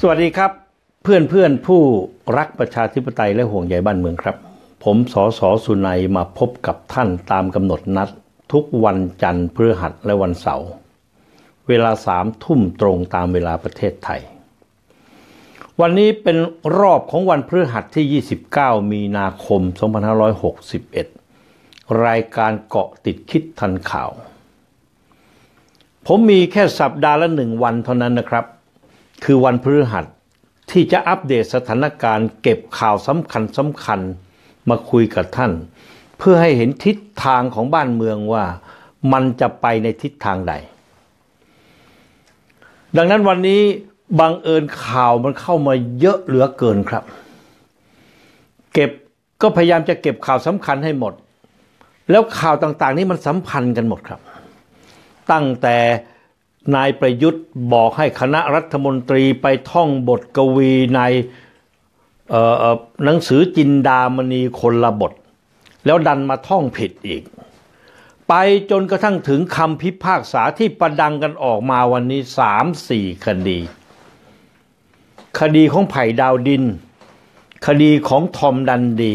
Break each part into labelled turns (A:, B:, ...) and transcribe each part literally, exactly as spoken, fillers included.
A: สวัสดีครับเพื่อนเพื่อนผู้รักประชาธิปไตยและห่วงใยบ้านเมืองครับผมสสสุนัยมาพบกับท่านตามกำหนดนัดทุกวันจันทร์พฤหัสและวันเสาร์เวลาสามทุ่มตรงตามเวลาประเทศไทยวันนี้เป็นรอบของวันพฤหัสที่ยี่สิบเก้ามีนาคมสองพันห้าร้อยหกสิบเอ็ดรายการเกาะติดคิดทันข่าวผมมีแค่สัปดาห์ละหนึ่งวันเท่านั้นนะครับคือวันพฤหัสที่จะอัปเดตสถานการณ์เก็บข่าวสำคัญสำคัญมาคุยกับท่านเพื่อให้เห็นทิศทางของบ้านเมืองว่ามันจะไปในทิศทางใดดังนั้นวันนี้บังเอิญข่าวมันเข้ามาเยอะเหลือเกินครับเก็บก็พยายามจะเก็บข่าวสำคัญให้หมดแล้วข่าวต่างๆนี่มันสัมพันธ์กันหมดครับตั้งแต่นายประยุทธ์บอกให้คณะรัฐมนตรีไปท่องบทกวีในเอ่อหนังสือจินดามณีคนละบทแล้วดันมาท่องผิดอีกไปจนกระทั่งถึงคำพิพากษาที่ประดังกันออกมาวันนี้ สามสี่ คดีคดีของไผ่ดาวดินคดีของทอมดันดี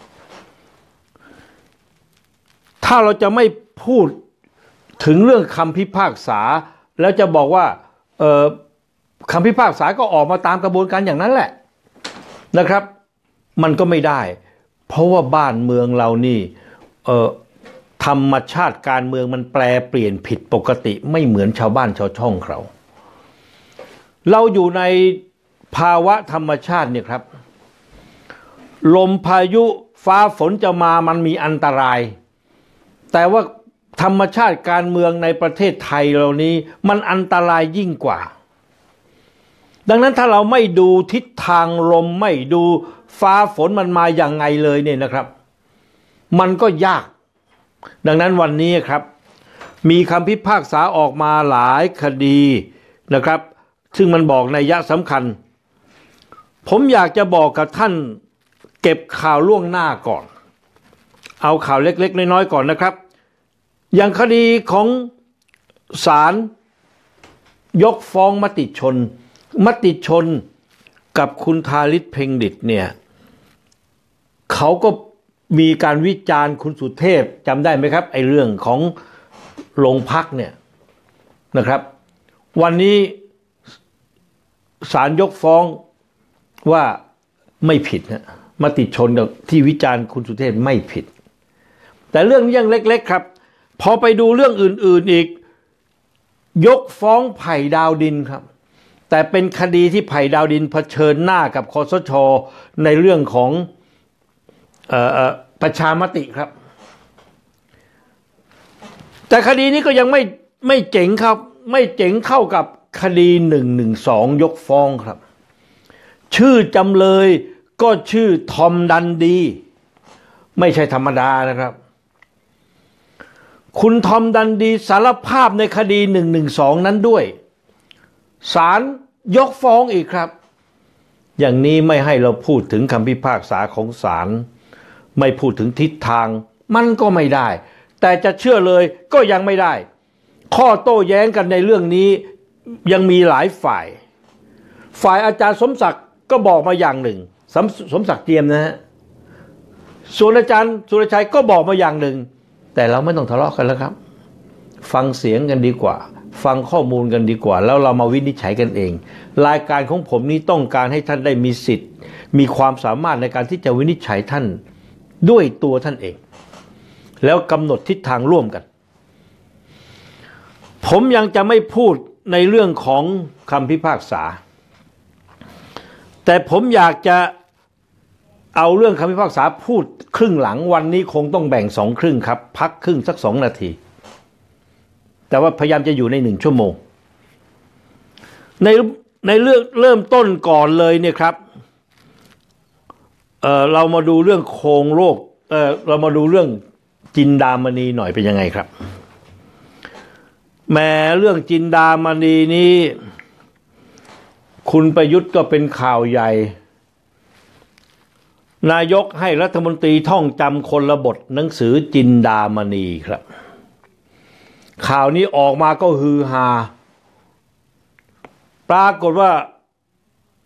A: ถ้าเราจะไม่พูดถึงเรื่องคำพิพากษาแล้วจะบอกว่าเอ่อคำพิพากษาก็ออกมาตามกระบวนการอย่างนั้นแหละนะครับมันก็ไม่ได้เพราะว่าบ้านเมืองเรานี่เอ่อธรรมชาติการเมืองมันแปลเปลี่ยนผิดปกติไม่เหมือนชาวบ้านชาวช่องเขาเราอยู่ในภาวะธรรมชาติเนี่ยครับลมพายุฟ้าฝนจะมามันมีอันตรายแต่ว่าธรรมชาติการเมืองในประเทศไทยเหล่านี้มันอันตรายยิ่งกว่าดังนั้นถ้าเราไม่ดูทิศทางลมไม่ดูฟ้าฝนมันมาอย่างไงเลยเนี่ยนะครับมันก็ยากดังนั้นวันนี้ครับมีคำพิพากษาออกมาหลายคดีนะครับซึ่งมันบอกนัยยะสำคัญผมอยากจะบอกกับท่านเก็บข่าวล่วงหน้าก่อนเอาข่าวเล็กๆน้อยๆก่อนนะครับอย่างคดีของศาลยกฟ้องมติชนมติชนกับคุณธาริศ เพ็งดิษฐ์เนี่ยเขาก็มีการวิจารณ์คุณสุเทพจำได้ไหมครับไอ้เรื่องของโรงพักเนี่ยนะครับวันนี้ศาลยกฟ้องว่าไม่ผิดนะมติชนกับที่วิจารณ์คุณสุเทพไม่ผิดแต่เรื่องนี้ยังเล็กๆครับพอไปดูเรื่องอื่นๆอีกยกฟ้องไผ่ดาวดินครับแต่เป็นคดีที่ไผ่ดาวดินเผชิญหน้ากับคสช.ในเรื่องของเอ่อประชามติครับแต่คดีนี้ก็ยังไม่ไม่เจ๋งครับไม่เจ๋งเท่ากับคดีหนึ่งหนึ่งสองยกฟ้องครับชื่อจำเลยก็ชื่อทอมดันดีไม่ใช่ธรรมดานะครับคุณทอมดันดีสารภาพในคดีหนึ่งหนึ่งสองนั้นด้วยศาลยกฟ้องอีกครับอย่างนี้ไม่ให้เราพูดถึงคำพิพากษาของศาลไม่พูดถึงทิศทางมันก็ไม่ได้แต่จะเชื่อเลยก็ยังไม่ได้ข้อโต้แย้งกันในเรื่องนี้ยังมีหลายฝ่ายฝ่ายอาจารย์สมศักดิ์ก็บอกมาอย่างหนึ่งสมสมศักดิ์เจียมนะฮะส่วนอาจารย์สุรชัยก็บอกมาอย่างหนึ่งแต่เราไม่ต้องทะเลาะกันแล้วครับฟังเสียงกันดีกว่าฟังข้อมูลกันดีกว่าแล้วเรามาวินิจฉัยกันเองรายการของผมนี้ต้องการให้ท่านได้มีสิทธิ์มีความสามารถในการที่จะวินิจฉัยท่านด้วยตัวท่านเองแล้วกำหนดทิศทางร่วมกันผมยังจะไม่พูดในเรื่องของคำพิพากษาแต่ผมอยากจะเอาเรื่องคำพิพากษาพูดครึ่งหลังวันนี้คงต้องแบ่งสองครึ่งครับพักครึ่งสักสองนาทีแต่ว่าพยายามจะอยู่ในหนึ่งชั่วโมงในในเรื่องเริ่มต้นก่อนเลยเนี่ยครับเอ่อเรามาดูเรื่องโครงโรคเอ่อเรามาดูเรื่องจินดามณีหน่อยเป็นยังไงครับแม้เรื่องจินดามณีนี้คุณประยุทธ์ก็เป็นข่าวใหญ่นายกให้รัฐมนตรีท่องจำคนละบทหนังสือจินดามณีครับข่าวนี้ออกมาก็ฮือฮาปรากฏว่า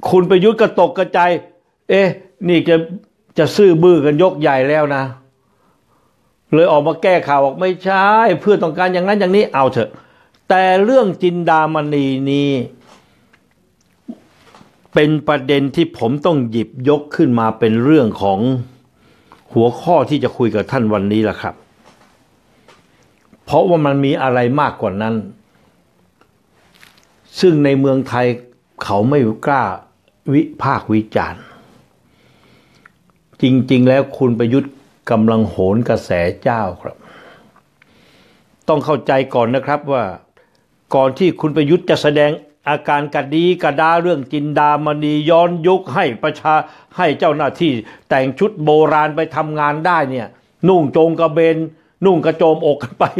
A: คุณประยุทธ์ก็ตกกระจายเอ๊ะนี่จะจะซื่อบื้อกันยกใหญ่แล้วนะเลยออกมาแก้ข่าวบอกไม่ใช่เพื่อต้องการอย่างนั้นอย่างนี้เอาเถอะแต่เรื่องจินดามณีนี้เป็นประเด็นที่ผมต้องหยิบยกขึ้นมาเป็นเรื่องของหัวข้อที่จะคุยกับท่านวันนี้แหละครับเพราะว่ามันมีอะไรมากกว่านั้นซึ่งในเมืองไทยเขาไม่กล้าวิพากษ์วิจารณ์จริงๆแล้วคุณประยุทธ์กำลังโหนกระแสเจ้าครับต้องเข้าใจก่อนนะครับว่าก่อนที่คุณประยุทธ์จะแสดงอาการกระดีกระดาเรื่องจินดามณีย้อนยุคให้ประชาให้เจ้าหน้าที่แต่งชุดโบราณไปทำงานได้เนี่ยนุ่งโจงกระเบนนุ่งกระโจมอกกันไป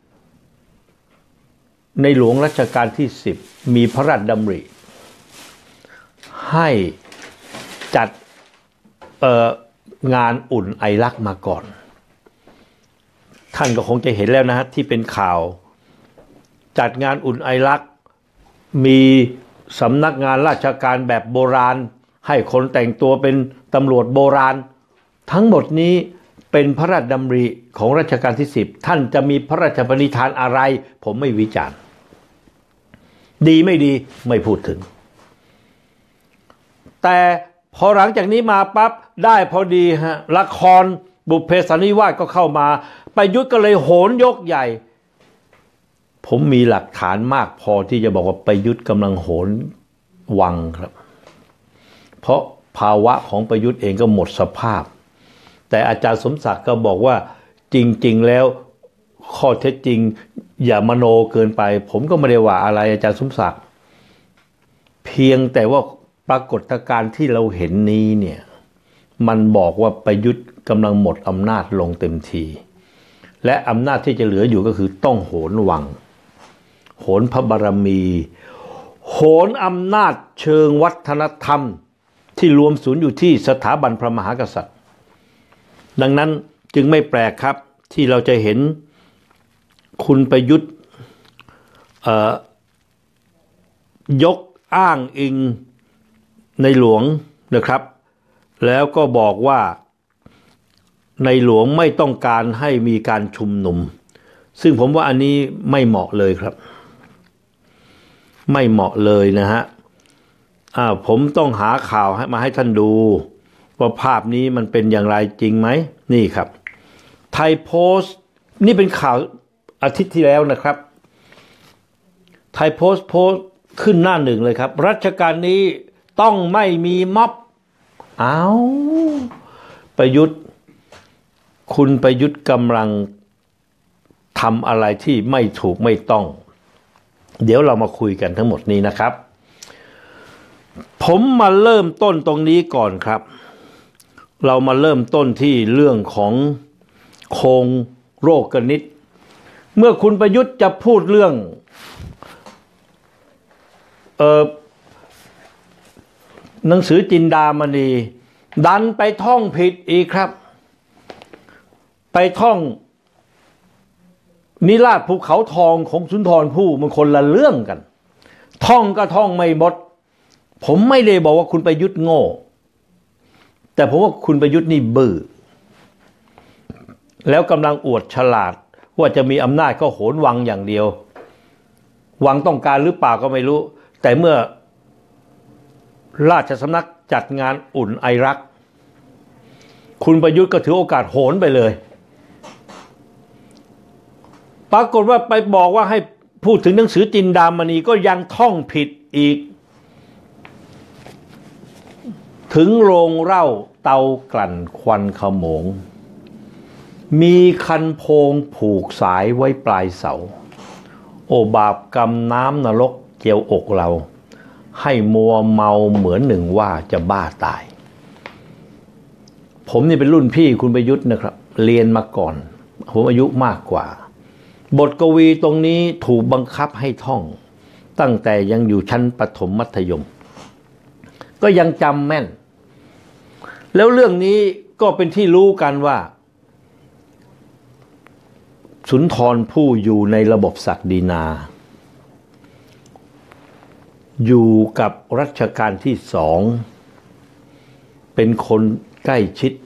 A: ในหลวงรัชกาลที่สิบมีพระราชดำริให้จัดเอ่องานอุ่นไอรักมาก่อนท่านก็คงจะเห็นแล้วนะฮะที่เป็นข่าวจัดงานอุ่นไอรักมีสำนักงานราชการแบบโบราณให้คนแต่งตัวเป็นตำรวจโบราณทั้งหมดนี้เป็นพระราชดำริของรัชกาลที่สิบท่านจะมีพระราชปณิธานอะไรผมไม่วิจารณ์ดีไม่ดีไม่พูดถึงแต่พอหลังจากนี้มาปั๊บได้พอดีฮะละครบุพเพสันนิวาสก็เข้ามาประยุทธ์ก็เลยโหนยกใหญ่ผมมีหลักฐานมากพอที่จะบอกว่าประยุทธ์กำลังโหนวังครับเพราะภาวะของประยุทธ์เองก็หมดสภาพแต่อาจารย์สมศักดิ์ก็บอกว่าจริงๆแล้วข้อเท็จจริงอย่ามโนเกินไปผมก็ไม่ได้ว่าอะไรอาจารย์สมศักดิ์เพียงแต่ว่าปรากฏการณ์ที่เราเห็นนี้เนี่ยมันบอกว่าประยุทธ์กำลังหมดอำนาจลงเต็มทีและอำนาจที่จะเหลืออยู่ก็คือต้องโหนวังโหนพระบารมีโหนอำนาจเชิงวัฒนธรรมที่รวมศูนย์อยู่ที่สถาบันพระมหากษัตริย์ดังนั้นจึงไม่แปลกครับที่เราจะเห็นคุณประยุทธ์ยกอ้างอิงในหลวงนะครับแล้วก็บอกว่าในหลวงไม่ต้องการให้มีการชุมนุมซึ่งผมว่าอันนี้ไม่เหมาะเลยครับไม่เหมาะเลยนะฮะอ่าผมต้องหาข่าวให้มาให้ท่านดูว่าภาพนี้มันเป็นอย่างไรจริงไหมนี่ครับไทยโพสต์นี่เป็นข่าวอาทิตย์ที่แล้วนะครับไทยโพสต์โพสต์ขึ้นหน้าหนึ่งเลยครับรัชกาลนี้ต้องไม่มีม็อบอ้าวประยุทธ์คุณประยุทธ์กำลังทำอะไรที่ไม่ถูกไม่ต้องเดี๋ยวเรามาคุยกันทั้งหมดนี้นะครับผมมาเริ่มต้นตรงนี้ก่อนครับเรามาเริ่มต้นที่เรื่องของโครงโรคกนิษฐ์เมื่อคุณประยุทธ์จะพูดเรื่องเอ่อหนังสือจินดามณีดันไปท่องผิดอีกครับไปท่องนิราศภูเขาทองของสุนทรภู่มันคนละเรื่องกันท่องก็ท่องไม่หมดผมไม่ได้บอกว่าคุณประยุทธ์โง่แต่ผมว่าคุณประยุทธ์นี่บื้อแล้วกำลังอวดฉลาดว่าจะมีอำนาจก็โหนวังอย่างเดียววังต้องการหรือเปล่าก็ไม่รู้แต่เมื่อราชสำนักจัดงานอุ่นไอรักคุณประยุทธ์ก็ถือโอกาสโหนไปเลยปรากฏว่าไปบอกว่าให้พูดถึงหนังสือจินดามณีก็ยังท่องผิดอีกถึงโรงเหล้าเตากลั่นควันขโมงมีคันโพงผูกสายไว้ปลายเสาโอบาปกรรมน้ำนรกเจียวอกเราให้มัวเมาเหมือนหนึ่งว่าจะบ้าตายผมนี่เป็นรุ่นพี่คุณประยุทธ์นะครับเรียนมาก่อนผมอายุมากกว่าบทกวีตรงนี้ถูกบังคับให้ท่องตั้งแต่ยังอยู่ชั้นประถมมัธยมก็ยังจำแม่นแล้วเรื่องนี้ก็เป็นที่รู้กันว่าสุนทรภู่อยู่ในระบบศักดินาอยู่กับรัชกาลที่สองเป็นคนใกล้ชิด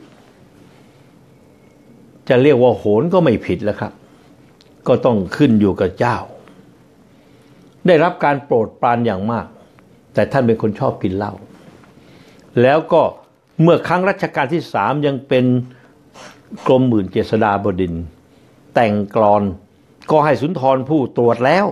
A: จะเรียกว่าโหรก็ไม่ผิดแล้วครับก็ต้องขึ้นอยู่กับเจ้าได้รับการโปรดปรานอย่างมากแต่ท่านเป็นคนชอบกินเหล้าแล้วก็เมื่อครั้งรัชกาลที่สามยังเป็นกรมหมื่นเจษฎาบดินทร์แต่งกลอนก็ให้สุนทรภู่ตรวจแล้ว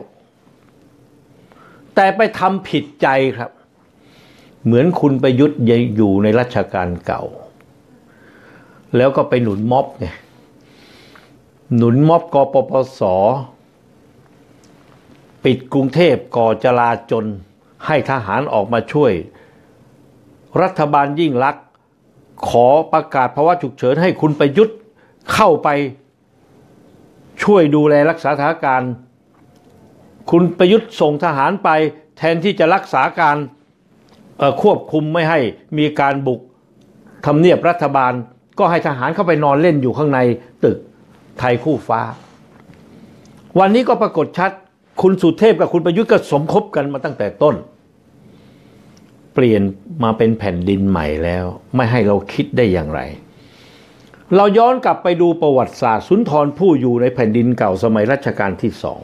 A: แต่ไปทำผิดใจครับเหมือนคุณประยุทธ์อยู่ในรัชกาลเก่าแล้วก็ไปหนุนม็อบไงหนุนม็อบกปปสปิดกรุงเทพก่อจลาจลให้ทหารออกมาช่วยรัฐบาลยิ่งลักษณ์ขอประกาศภาวะฉุกเฉินให้คุณประยุทธ์เข้าไปช่วยดูแลรักษาสถานการณ์คุณประยุทธ์ส่งทหารไปแทนที่จะรักษาการควบคุมไม่ให้มีการบุกทำเนียบรัฐบาลก็ให้ทหารเข้าไปนอนเล่นอยู่ข้างในตึกไทยคู่ฟ้าวันนี้ก็ปรากฏชัดคุณสุเทพกับคุณประยุทธ์ก็สมคบกันมาตั้งแต่ต้นเปลี่ยนมาเป็นแผ่นดินใหม่แล้วไม่ให้เราคิดได้อย่างไรเราย้อนกลับไปดูประวัติศาสตร์สุนทรภู่อยู่ในแผ่นดินเก่าสมัยรัชกาลที่สอง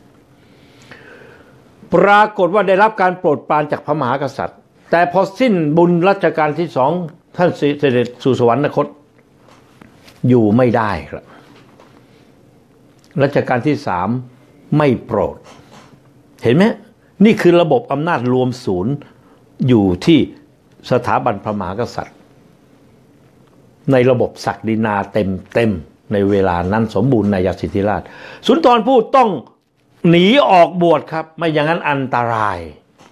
A: ปรากฏว่าได้รับการโปรดปรานจากพระมหากษัตริย์แต่พอสิ้นบุญรัชกาลที่สองท่านเสด็จสู่สวรรคตอยู่ไม่ได้ครับรัชกาลที่สามไม่โปรดเห็นไหมนี่คือระบบอำนาจรวมศูนย์อยู่ที่สถาบันพระมหากษัตริย์ในระบบศักดินาเต็มเต็มในเวลานั้นสมบูรณ์ในยสิทธิราชสุนทรภู่ต้องหนีออกบวชครับไม่อย่างนั้นอันตราย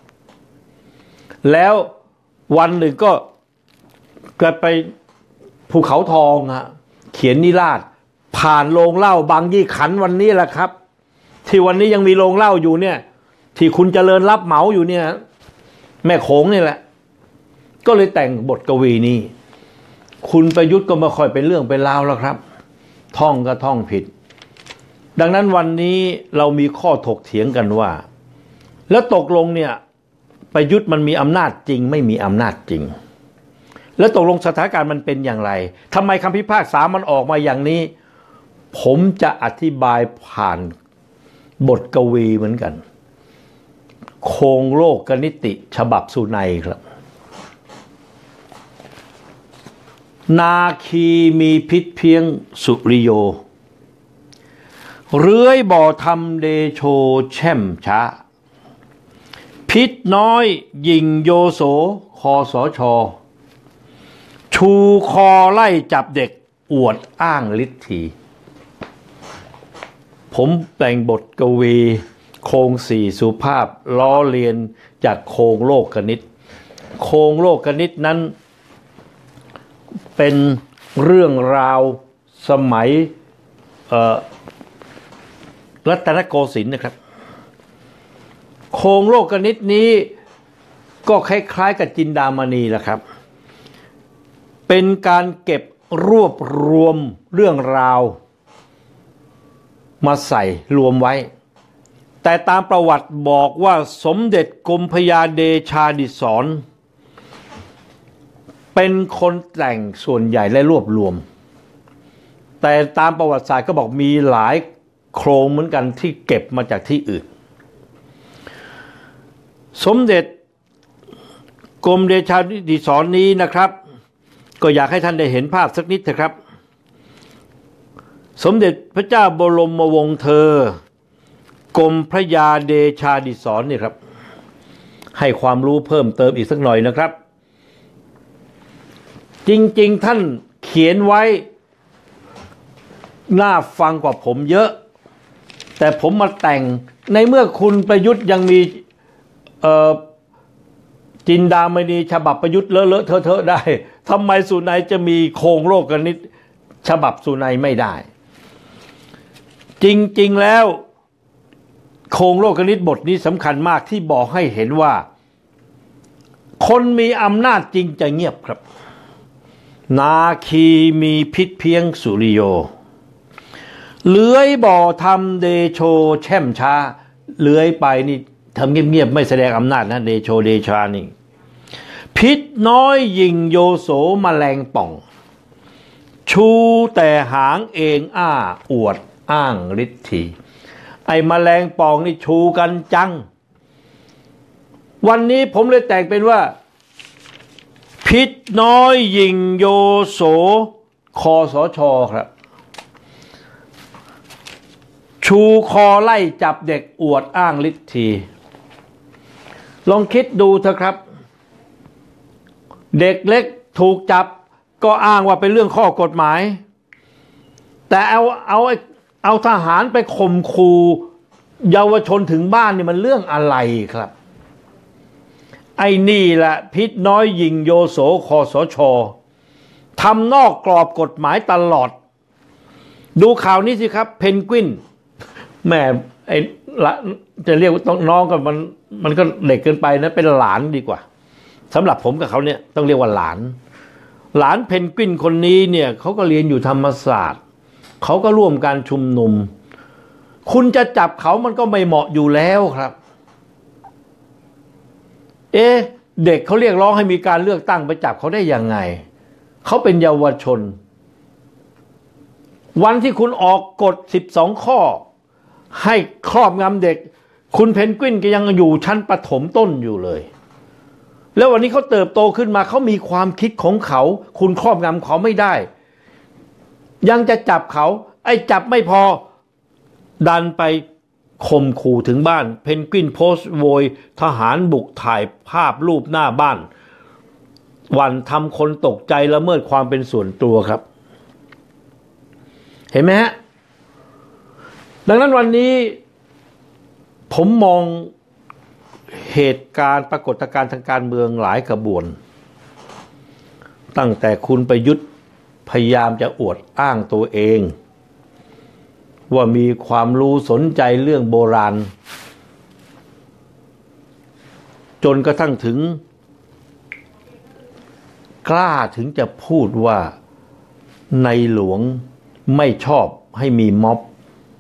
A: แล้ววันหนึ่งก็เกิดไปภูเขาทองฮะเขียนนิราศผ่านโรงเหล้าบางยี่ขันวันนี้แหละครับที่วันนี้ยังมีโรงเหล้าอยู่เนี่ยที่คุณเจริญรับเหมาอยู่เนี่ยแม่โขงนี่แหละก็เลยแต่งบทกวีนี้คุณประยุทธ์ก็ไม่ค่อยเป็นเรื่องเป็นราวแล้วครับท่องก็ท่องผิดดังนั้นวันนี้เรามีข้อถกเถียงกันว่าแล้วตกลงเนี่ยประยุทธ์มันมีอำนาจจริงไม่มีอำนาจจริงแล้วตกลงสถานการณ์มันเป็นอย่างไรทำไมคำพิพากษามันออกมาอย่างนี้ผมจะอธิบายผ่านบทกวีเหมือนกันโครงโลกกนิติฉบับสุนัยครับนาคีมีพิษเพียงสุริโยเรื้อยบ่อทำเดโชแช่มช้าพิษน้อยยิงโยโสคอสชชูคอไล่จับเด็กอวดอ้างฤทธีผมแต่งบทกวีโครงสี่สุภาพล้อเลียนจากโครงโลกกนิษฐ์โครงโลกกนิษฐ์นั้นเป็นเรื่องราวสมัยรัตนโกสินทร์นะครับโครงโลกกนิษฐ์นี้ก็คล้ายๆกับจินดามณีแหละครับเป็นการเก็บรวบรวมเรื่องราวมาใส่รวมไว้แต่ตามประวัติบอกว่าสมเด็จกรมพระยาเดชาดิศรเป็นคนแต่งส่วนใหญ่และรวบรวมแต่ตามประวัติศาสตร์ก็บอกมีหลายโครงเหมือนกันที่เก็บมาจากที่อื่นสมเด็จกรมเดชาดิศรนี้นะครับก็อยากให้ท่านได้เห็นภาพสักนิดเถอะครับสมเด็จพระเจ้าบรมวงศ์เธอกรมพระยาเดชาดิศรนี่ครับให้ความรู้เพิ่มเติมอีกสักหน่อยนะครับจริงๆท่านเขียนไว้น่าฟังกว่าผมเยอะแต่ผมมาแต่งในเมื่อคุณประยุทธ์ยังมีจินดามณีฉบับประยุทธ์เลอะเลอะเทอะเทอะได้ทำไมสุนัยจะมีโครงโลกกนิษฐ์ฉบับสุนัยไม่ได้จริงๆแล้วโครงโลกกนิษฐ์บทนี้สำคัญมากที่บอกให้เห็นว่าคนมีอำนาจจริงจะเงียบครับนาคีมีพิษเพียงสุริโยเลื้อยบ่อทำเดโชแช่มช้าเลื้อยไปนี่ทำเงียบๆไม่แสดงอำนาจนะเดโชเดชานี่พิษน้อยยิงโยโสแมลงป่องชูแต่หางเองอ้าอวดอ้างฤทธีไอ้แมลงป่องนี่ชูกันจังวันนี้ผมเลยแต่งเป็นว่าพิษน้อยยิงโยโสคอสชครับชูคอไล่จับเด็กอวดอ้างฤทธีลองคิดดูเถอะครับเด็กเล็กถูกจับก็อ้างว่าเป็นเรื่องข้อกฎหมายแต่เอาเอาเอาทหารไปข่มขู่เยาวชนถึงบ้านนี่มันเรื่องอะไรครับไอ้นี่แหละพิษน้อยยิงโยโสคสชทำนอกกรอบกฎหมายตลอดดูข่าวนี้สิครับเพนกวินแม่ไอ้ละจะเรียกต้องน้องกันมันมันก็เด็กเกินไปนะเป็นหลานดีกว่าสำหรับผมกับเขาเนี่ยต้องเรียกว่าหลานหลานเพนกวินคนนี้เนี่ยเขาก็เรียนอยู่ธรรมศาสตร์เขาก็ร่วมการชุมนุมคุณจะจับเขามันก็ไม่เหมาะอยู่แล้วครับเอ๊ะเด็กเขาเรียกร้องให้มีการเลือกตั้งไปจับเขาได้ยังไงเขาเป็นเยาวชนวันที่คุณออกกฎสิบสองข้อให้ครอบงำเด็กคุณเพนกวินก็ยังอยู่ชั้นประถมต้นอยู่เลยแล้ววันนี้เขาเติบโตขึ้นมาเขามีความคิดของเขาคุณครอบงำเขาไม่ได้ยังจะจับเขาไอ้จับไม่พอดันไปข่มขู่ถึงบ้านเพนกวินโพสต์โวยทหารบุกถ่ายภาพรูปหน้าบ้านวันทำคนตกใจละเมิดความเป็นส่วนตัวครับเห็นไหมฮะดังนั้นวันนี้ผมมองเหตุการณ์ปรากฏการณ์ทางการเมืองหลายกระบวนตั้งแต่คุณประยุทธ์พยายามจะอวดอ้างตัวเองว่ามีความรู้สนใจเรื่องโบราณจนกระทั่งถึงกล้าถึงจะพูดว่าในหลวงไม่ชอบให้มีม็อบ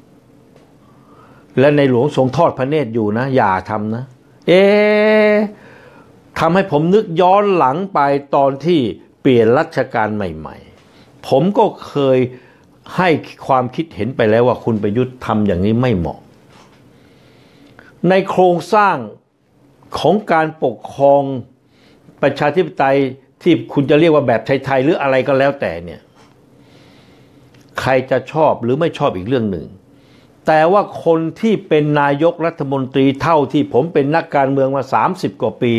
A: และในหลวงทรงทอดพระเนตรอยู่นะอย่าทำนะเอ๊ะทำให้ผมนึกย้อนหลังไปตอนที่เปลี่ยนรัชกาลใหม่ๆผมก็เคยให้ความคิดเห็นไปแล้วว่าคุณประยุทธ์ทำอย่างนี้ไม่เหมาะในโครงสร้างของการปกครองประชาธิปไตยที่คุณจะเรียกว่าแบบไทยๆหรืออะไรก็แล้วแต่เนี่ยใครจะชอบหรือไม่ชอบอีกเรื่องหนึ่งแต่ว่าคนที่เป็นนายกรัฐมนตรีเท่าที่ผมเป็นนักการเมืองมาสามสิบกว่าปี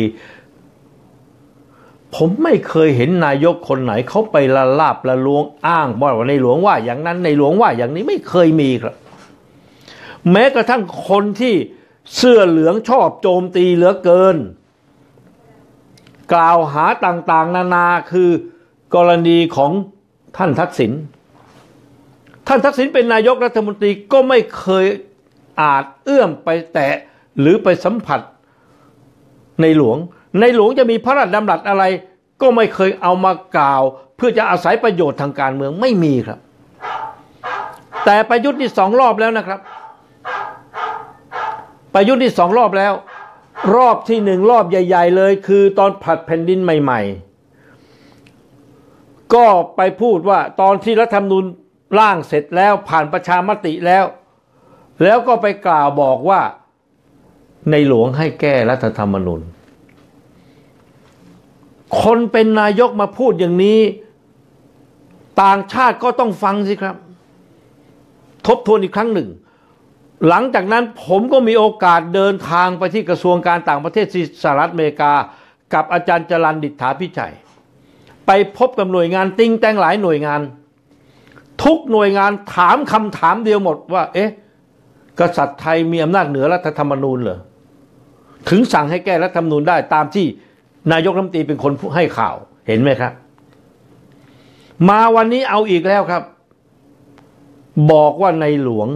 A: ผมไม่เคยเห็นนายกคนไหนเขาไปละลาบละล้วงอ้างว่าในหลวงว่าอย่างนั้นในหลวงว่าอย่างนี้ไม่เคยมีครับแม้กระทั่งคนที่เสื้อเหลืองชอบโจมตีเหลือเกินกล่าวหาต่างๆนานาคือกรณีของท่านทักษิณท่านทักษิณเป็นนายกรัฐมนตรีก็ไม่เคยอาจเอื้อมไปแตะหรือไปสัมผัสในหลวงในหลวงจะมีพระราชดำรัสอะไรก็ไม่เคยเอามากล่าวเพื่อจะอาศัยประโยชน์ทางการเมืองไม่มีครับแต่ประยุทธ์นี่สองรอบแล้วนะครับประยุทธ์นี่สองรอบแล้วรอบที่หนึ่งรอบใหญ่ๆเลยคือตอนผลัดแผ่นดินใหม่ๆก็ไปพูดว่าตอนที่รัฐธรรมนูญร่างเสร็จแล้วผ่านประชามติแล้วแล้วก็ไปกล่าวบอกว่าในหลวงให้แก้รัฐธรรมนูญคนเป็นนายกมาพูดอย่างนี้ต่างชาติก็ต้องฟังสิครับทบทวนอีกครั้งหนึ่งหลังจากนั้นผมก็มีโอกาสเดินทางไปที่กระทรวงการต่างประเทศสหรัฐอเมริกากับอาจารย์จรัญ ดิษฐาพิชัยไปพบกับหน่วยงานติ้งแต่งหลายหน่วยงานทุกหน่วยงานถามคำถามเดียวหมดว่าเอ๊ะกษัตริย์ไทยมีอำนาจเหนือรัฐธรรมนูญเหรอถึงสั่งให้แก้รัฐธรรมนูญได้ตามที่นายกรัฐมนตรีเป็นคนให้ข่าวเห็นไหมครับมาวันนี้เอาอีกแล้วครับบอกว่าในหลวง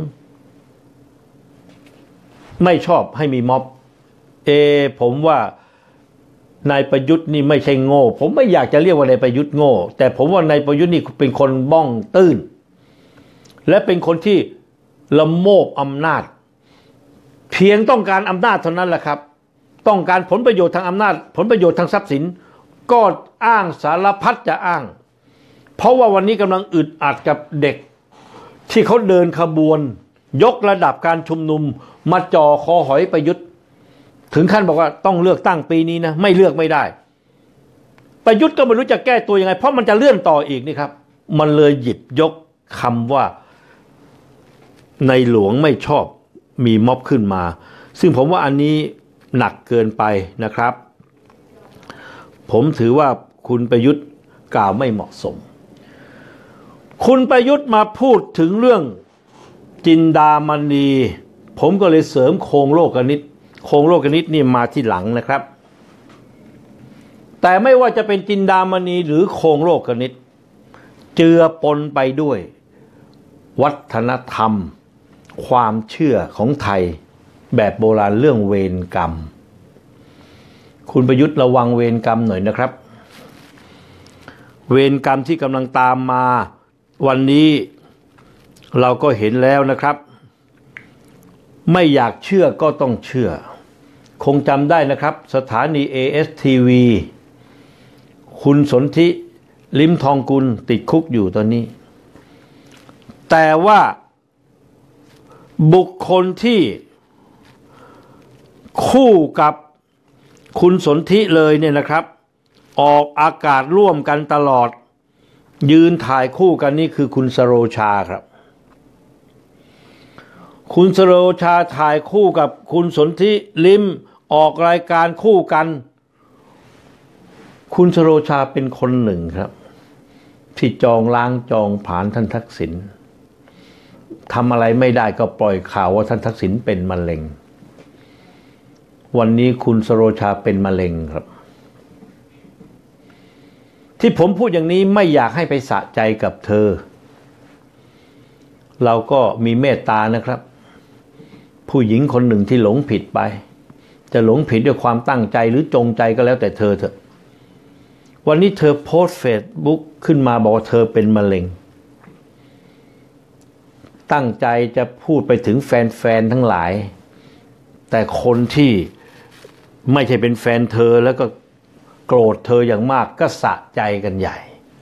A: ไม่ชอบให้มีม็อบเอผมว่านายประยุทธ์นี่ไม่ใช่โง่ผมไม่อยากจะเรียกว่านายประยุทธ์โง่แต่ผมว่านายประยุทธ์นี่เป็นคนบ้องตื้นและเป็นคนที่ละโมบอำนาจเพียงต้องการอำนาจเท่านั้นแหละครับต้องการผลประโยชน์ทางอำนาจผลประโยชน์ทางทรัพย์สินก็อ้างสารพัดจะอ้างเพราะว่าวันนี้กำลังอึดอัดกับเด็กที่เขาเดินขบวนยกระดับการชุมนุมมาจ่อคอหอยประยุทธ์ถึงขั้นบอกว่าต้องเลือกตั้งปีนี้นะไม่เลือกไม่ได้ประยุทธ์ก็ไม่รู้จะแก้ตัวยังไงเพราะมันจะเลื่อนต่ออีกนี่ครับมันเลยหยิบยกคำว่าในหลวงไม่ชอบมีม็อบขึ้นมาซึ่งผมว่าอันนี้หนักเกินไปนะครับผมถือว่าคุณประยุทธ์กล่าวไม่เหมาะสมคุณประยุทธ์มาพูดถึงเรื่องจินดามณีผมก็เลยเสริมโครงโลกนิตโครงโลกนิตนี่มาที่หลังนะครับแต่ไม่ว่าจะเป็นจินดามณีหรือโครงโลกนิตเจือปนไปด้วยวัฒนธรรมความเชื่อของไทยแบบโบราณเรื่องเวรกรรมคุณประยุทธ์ระวังเวรกรรมหน่อยนะครับเวรกรรมที่กำลังตามมาวันนี้เราก็เห็นแล้วนะครับไม่อยากเชื่อก็ต้องเชื่อคงจำได้นะครับสถานี เอ เอส ที วี คุณสนธิลิ้มทองกุลติดคุกอยู่ตอนนี้แต่ว่าบุคคลที่คู่กับคุณสนธิเลยเนี่ยนะครับออกอากาศร่วมกันตลอดยืนถ่ายคู่กันนี่คือคุณสโรชาครับคุณสโรชาถ่ายคู่กับคุณสนธิลิ้มออกรายการคู่กันคุณสโรชาเป็นคนหนึ่งครับที่จองล้างจองผลาญท่านทักษิณทำอะไรไม่ได้ก็ปล่อยข่าวว่าท่านทักษิณเป็นมะเร็งวันนี้คุณสโรชาเป็นมะเร็งครับที่ผมพูดอย่างนี้ไม่อยากให้ไปสะใจกับเธอเราก็มีเมตตานะครับผู้หญิงคนหนึ่งที่หลงผิดไปจะหลงผิดด้วยความตั้งใจหรือจงใจก็แล้วแต่เธอเถอะวันนี้เธอโพสต์เฟซบุ๊กขึ้นมาบอกว่าเธอเป็นมะเร็งตั้งใจจะพูดไปถึงแฟนๆทั้งหลายแต่คนที่ไม่ใช่เป็นแฟนเธอแล้วก็โกรธเธออย่างมากก็สะใจกันใหญ่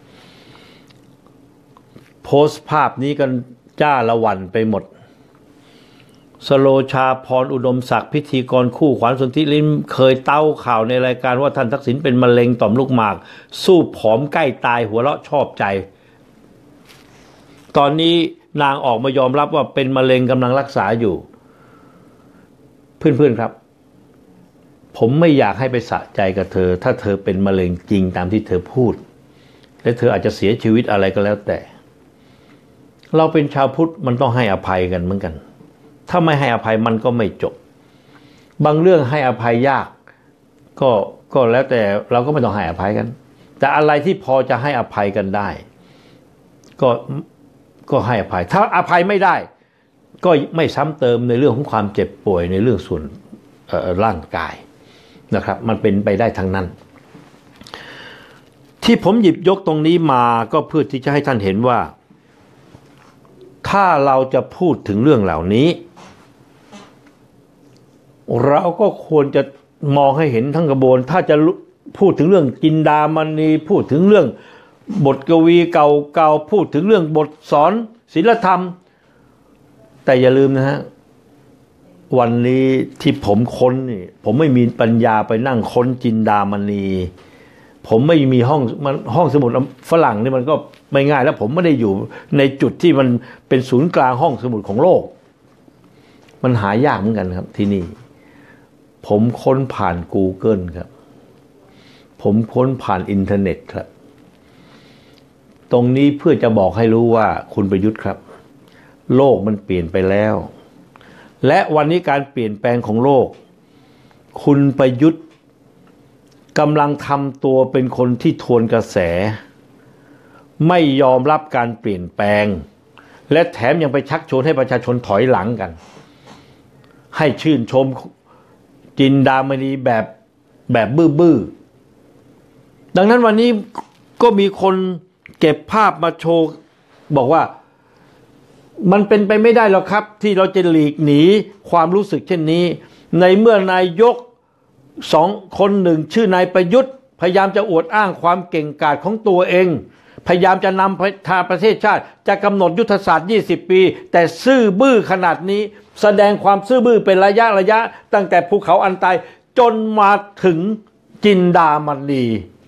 A: โพสต์ภาพนี้กันจ้าละวันไปหมดสโลชาพรอุดมศักดิ์พิธีกรคู่ขวัญสนธิลิ้มเคยเต้าข่าวในรายการว่าท่านทักษิณเป็นมะเร็งต่อมลูกหมากสู้ผอมใกล้ตายหัวเราะชอบใจตอนนี้นางออกมายอมรับว่าเป็นมะเร็งกำลังรักษาอยู่เพื่อนๆครับผมไม่อยากให้ไปสะใจกับเธอถ้าเธอเป็นมะเร็งจริงตามที่เธอพูดและเธออาจจะเสียชีวิตอะไรก็แล้วแต่เราเป็นชาวพุทธมันต้องให้อภัยกันเหมือนกันถ้าไม่ให้อภัยมันก็ไม่จบบางเรื่องให้อภัยยากก็ก็แล้วแต่เราก็ไม่ต้องให้อภัยกันแต่อะไรที่พอจะให้อภัยกันได้ก็ก็ให้อภัยถ้าอภัยไม่ได้ก็ไม่ซ้ำเติมในเรื่องของความเจ็บป่วยในเรื่องส่วนร่างกายนะครับมันเป็นไปได้ทั้งนั้นที่ผมหยิบยกตรงนี้มาก็เพื่อที่จะให้ท่านเห็นว่าถ้าเราจะพูดถึงเรื่องเหล่านี้เราก็ควรจะมองให้เห็นทั้งกระบวนถ้าจะพูดถึงเรื่องจินดามณีพูดถึงเรื่องบทกวีเก่าๆพูดถึงเรื่องบทสอนศีลธรรมแต่อย่าลืมนะฮะวันนี้ที่ผมค้นนี่ผมไม่มีปัญญาไปนั่งค้นจินดามณีผมไม่มีห้องมันห้องสมุดฝรั่งนี่มันก็ไม่ง่ายแล้วผมไม่ได้อยู่ในจุดที่มันเป็นศูนย์กลางห้องสมุดของโลกมันหายากเหมือนกันครับที่นี่ผมค้นผ่าน Google ครับผมค้นผ่านอินเทอร์เน็ตครับตรงนี้เพื่อจะบอกให้รู้ว่าคุณประยุทธ์ครับโลกมันเปลี่ยนไปแล้วและวันนี้การเปลี่ยนแปลงของโลกคุณประยุทธ์กำลังทำตัวเป็นคนที่ทวนกระแสไม่ยอมรับการเปลี่ยนแปลงและแถมยังไปชักชวนให้ประชาชนถอยหลังกันให้ชื่นชมจินดามณีแบบแบบบื้อๆดังนั้นวันนี้ก็มีคนเก็บภาพมาโชว์บอกว่ามันเป็นไปไม่ได้หรอกครับที่เราจะหลีกหนีความรู้สึกเช่นนี้ในเมื่อนายกสองคนหนึ่งชื่อนายประยุทธ์พยายามจะอวดอ้างความเก่งกาจของตัวเองพยายามจะนำทางประเทศชาติจะกำหนดยุทธศาสตร์ยี่สิบปีแต่ซื่อบื้อขนาดนี้แสดงความซื่อบื้อเป็นระยะระยะตั้งแต่ภูเขาอันตายจนมาถึงจินดามณี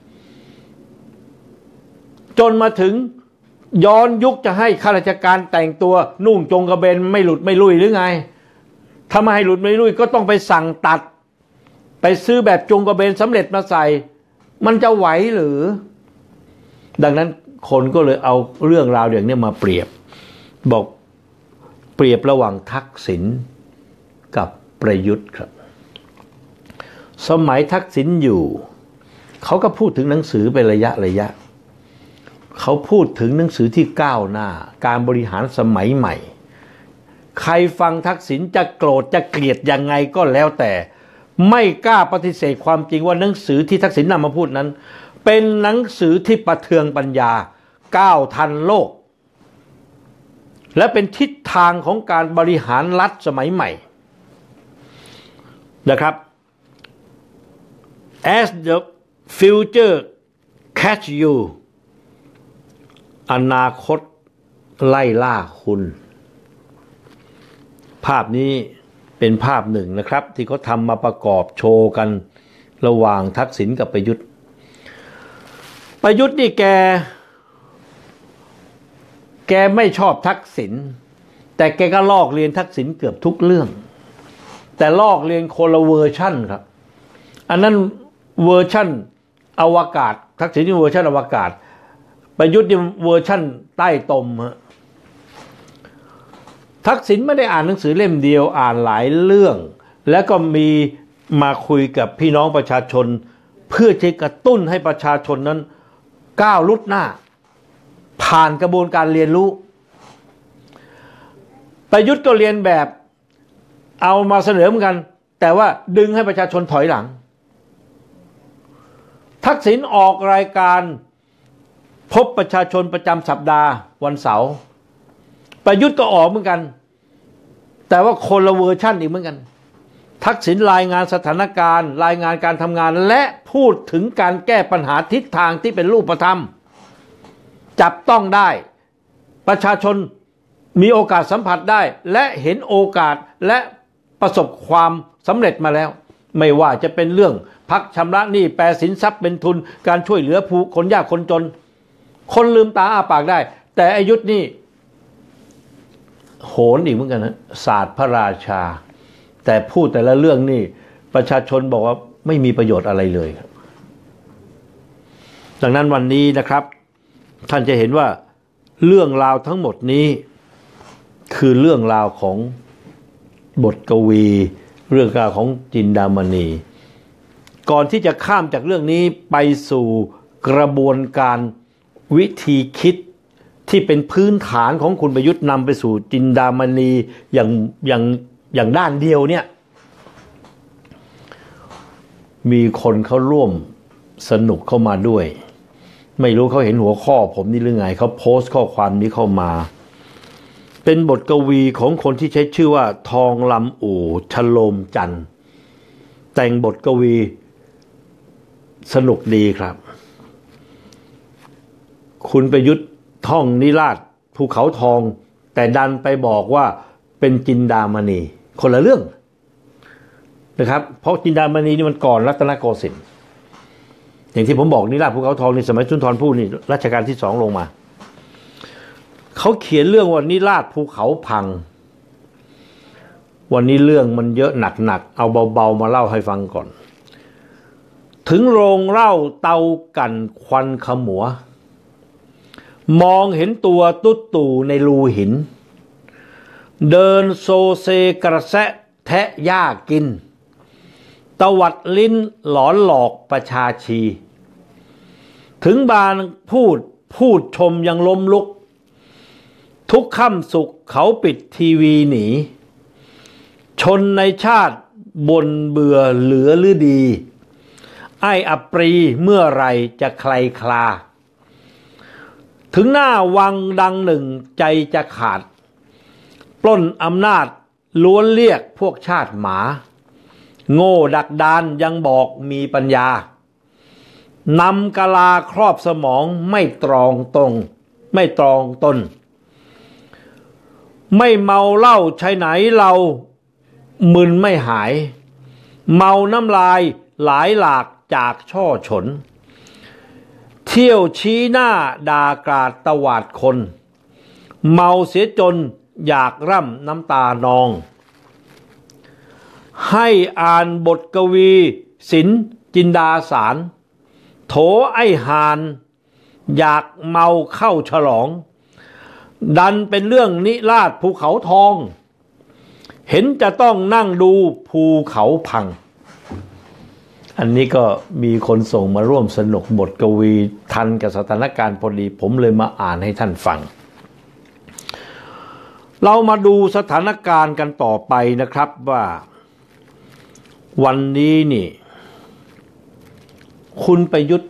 A: จนมาถึงย้อนยุคจะให้ข้าราชการแต่งตัวนุ่งจงกระเบนไม่หลุดไม่ลุยหรือไงถ้าไม่ให้หลุดไม่ลุยก็ต้องไปสั่งตัดไปซื้อแบบจงกระเบนสำเร็จมาใส่มันจะไหวหรือดังนั้นคนก็เลยเอาเรื่องราวอย่างนี้มาเปรียบบอกเปรียบระหว่างทักษิณกับประยุทธ์ครับสมัยทักษิณอยู่เขาก็พูดถึงหนังสือเป็นระยะระยะเขาพูดถึงหนังสือที่ก้าวหน้าการบริหารสมัยใหม่ใครฟังทักษิณจะโกรธจะเกลียดยังไงก็แล้วแต่ไม่กล้าปฏิเสธความจริงว่าหนังสือที่ทักษิณนำมาพูดนั้นเป็นหนังสือที่ประเทืองปัญญาก้าวทันโลกและเป็นทิศทางของการบริหารรัฐสมัยใหม่นะครับ as the future catch you อนาคตไล่ล่าคุณภาพนี้เป็นภาพหนึ่งนะครับที่เขาทำมาประกอบโชว์กันระหว่างทักษิณกับประยุทธ์ประยุทธ์นี่แกแกไม่ชอบทักษิณแต่แกก็ลอกเรียนทักษิณเกือบทุกเรื่องแต่ลอกเรียนคนละเวอร์ชั่นครับอันนั้นเวอร์ชั่นอวกาศทักษิณนี่เวอร์ชั่นอวกาศประยุทธ์นี่เวอร์ชั่นใต้ตมฮะทักษิณไม่ได้อ่านหนังสือเล่มเดียวอ่านหลายเรื่องแล้วก็มีมาคุยกับพี่น้องประชาชนเพื่อจะกระตุ้นให้ประชาชนนั้นก้าวลุดหน้าผ่านกระบวนการเรียนรู้ประยุทธ์ก็เรียนแบบเอามาเสนอเหมือนกันแต่ว่าดึงให้ประชาชนถอยหลังทักษิณออกรายการพบประชาชนประจำสัปดาห์วันเสาร์ประยุทธ์ก็ออกเหมือนกันแต่ว่าคนละเวอร์ชั่นอีกเหมือนกันทักษิณรายงานสถานการณ์รายงานการทำงานและพูดถึงการแก้ปัญหาทิศทางที่เป็นรูปธรรมจับต้องได้ประชาชนมีโอกาสสัมผัสได้และเห็นโอกาสและประสบความสำเร็จมาแล้วไม่ว่าจะเป็นเรื่องพักชำระหนี้แปรสินทรัพย์เป็นทุนการช่วยเหลือผู้คนยากคนจนคนลืมตาอ้าปากได้แต่อายุทธ์นี่โหนอีกเหมือนกันนะศาสตร์พระราชาแต่พูดแต่ละเรื่องนี่ประชาชนบอกว่าไม่มีประโยชน์อะไรเลยครับดังนั้นวันนี้นะครับท่านจะเห็นว่าเรื่องราวทั้งหมดนี้คือเรื่องราวของบทกวีเรื่องราวของจินดามณีก่อนที่จะข้ามจากเรื่องนี้ไปสู่กระบวนการวิธีคิดที่เป็นพื้นฐานของคุณประยุทธ์นำไปสู่จินดามณีอย่างอย่างอย่างด้านเดียวเนี่ยมีคนเขาร่วมสนุกเข้ามาด้วยไม่รู้เขาเห็นหัวข้อผมนี่หรือไงเขาโพสต์ข้อความนี้เข้ามาเป็นบทกวีของคนที่ใช้ชื่อว่าทองลำอู่ชโลมจันทร์แต่งบทกวีสนุกดีครับคุณประยุทธ์ท่องนิราศภูเขาทองแต่ดันไปบอกว่าเป็นจินดามณีคนละเรื่องนะครับเพราะจินดามณีนี่มันก่อนรัตนโกสินทร์อย่างที่ผมบอกนิราศภูเขาทองในสมัยสุนทรภู่นี่รัชกาลที่สองลงมาเขาเขียนเรื่องว่านิราศภูเขาพังวันนี้เรื่องมันเยอะหนักๆเอาเบาๆมาเล่าให้ฟังก่อนถึงโรงเหล้าเตากันควันขมัวมองเห็นตัวตุ๊ดตู่ในรูหินเดินโซเซกระแสะแทะหญ้ากินตวัดลิ้นหลอนหลอกประชาชีถึงบานพูดพูดชมยังล้มลุกทุกค่ำสุขเขาปิดทีวีหนีชนในชาติบนเบื่อเหลือหรือดีไอ้อัปรีเมื่อไรจะใครคลาถึงหน้าวังดังหนึ่งใจจะขาดปล้นอำนาจล้วนเรียกพวกชาติหมาโง่ดักดานยังบอกมีปัญญานำกะลาครอบสมองไม่ตรองตรงไม่ตรองตนไม่เมาเหล้าใช่ไหนเรามึนไม่หายเมาน้ำลายหลายหลากจากช่อฉนเที่ยวชี้หน้าด่ากราดตวาดคนเมาเสียจนอยากร่ำน้ำตานองให้อ่านบทกวีศิลป์จินดาสารโถไอ้หานอยากเมาเข้าฉลองดันเป็นเรื่องนิราศภูเขาทองเห็นจะต้องนั่งดูภูเขาพังอันนี้ก็มีคนส่งมาร่วมสนุกบทกวีทันกับสถานการณ์พอดีผมเลยมาอ่านให้ท่านฟังเรามาดูสถานการณ์กันต่อไปนะครับว่าวันนี้นี่คุณประยุทธ์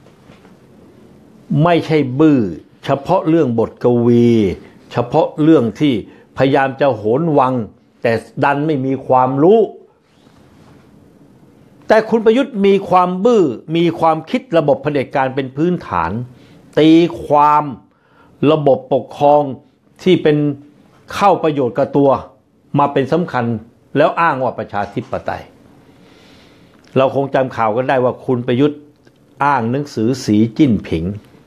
A: ไม่ใช่บื้อเฉพาะเรื่องบทกวีเฉพาะเรื่องที่พยายามจะโหนวังแต่ดันไม่มีความรู้แต่คุณประยุทธ์มีความบื้อมีความคิดระบบเผด็จการเป็นพื้นฐานตีความระบบปกครองที่เป็นเข้าประโยชน์กับตัวมาเป็นสำคัญแล้วอ้างว่าประชาธิปไตยเราคงจำข่าวกันได้ว่าคุณประยุทธ์อ้างหนังสือสีจิ้นผิง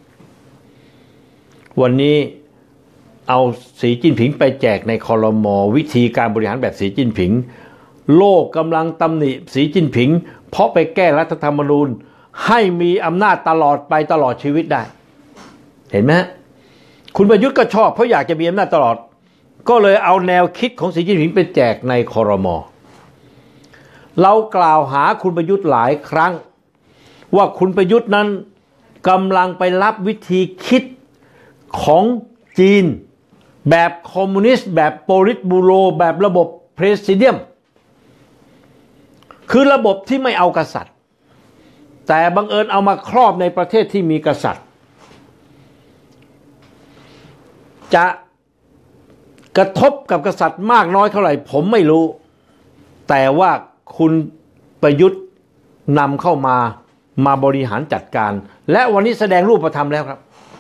A: วันนี้เอาสีจิ้นผิงไปแจกในครม.วิธีการบริหารแบบสีจิ้นผิงโลกกำลังตำหนิสีจิ้นผิงเพราะไปแก้รัฐธรรมนูญให้มีอำนาจตลอดไปตลอดชีวิตได้เห็นไหมคุณประยุทธ์ก็ชอบเพราะอยากจะมีอำนาจตลอดก็เลยเอาแนวคิดของสีจิ้นผิงไปแจกในครม.เรากล่าวหาคุณประยุทธ์หลายครั้งว่าคุณประยุทธ์นั้นกำลังไปรับวิธีคิดของจีนแบบคอมมิวนิสต์แบบโปลิตบูโรแบบระบบเพรสิเดียมคือระบบที่ไม่เอากษัตริย์แต่บังเอิญเอามาครอบในประเทศที่มีกษัตริย์จะกระทบกับกษัตริย์มากน้อยเท่าไหร่ผมไม่รู้แต่ว่าคุณประยุทธ์นำเข้ามามาบริหารจัดการและวันนี้แสดงรูปธรรมแล้วครับ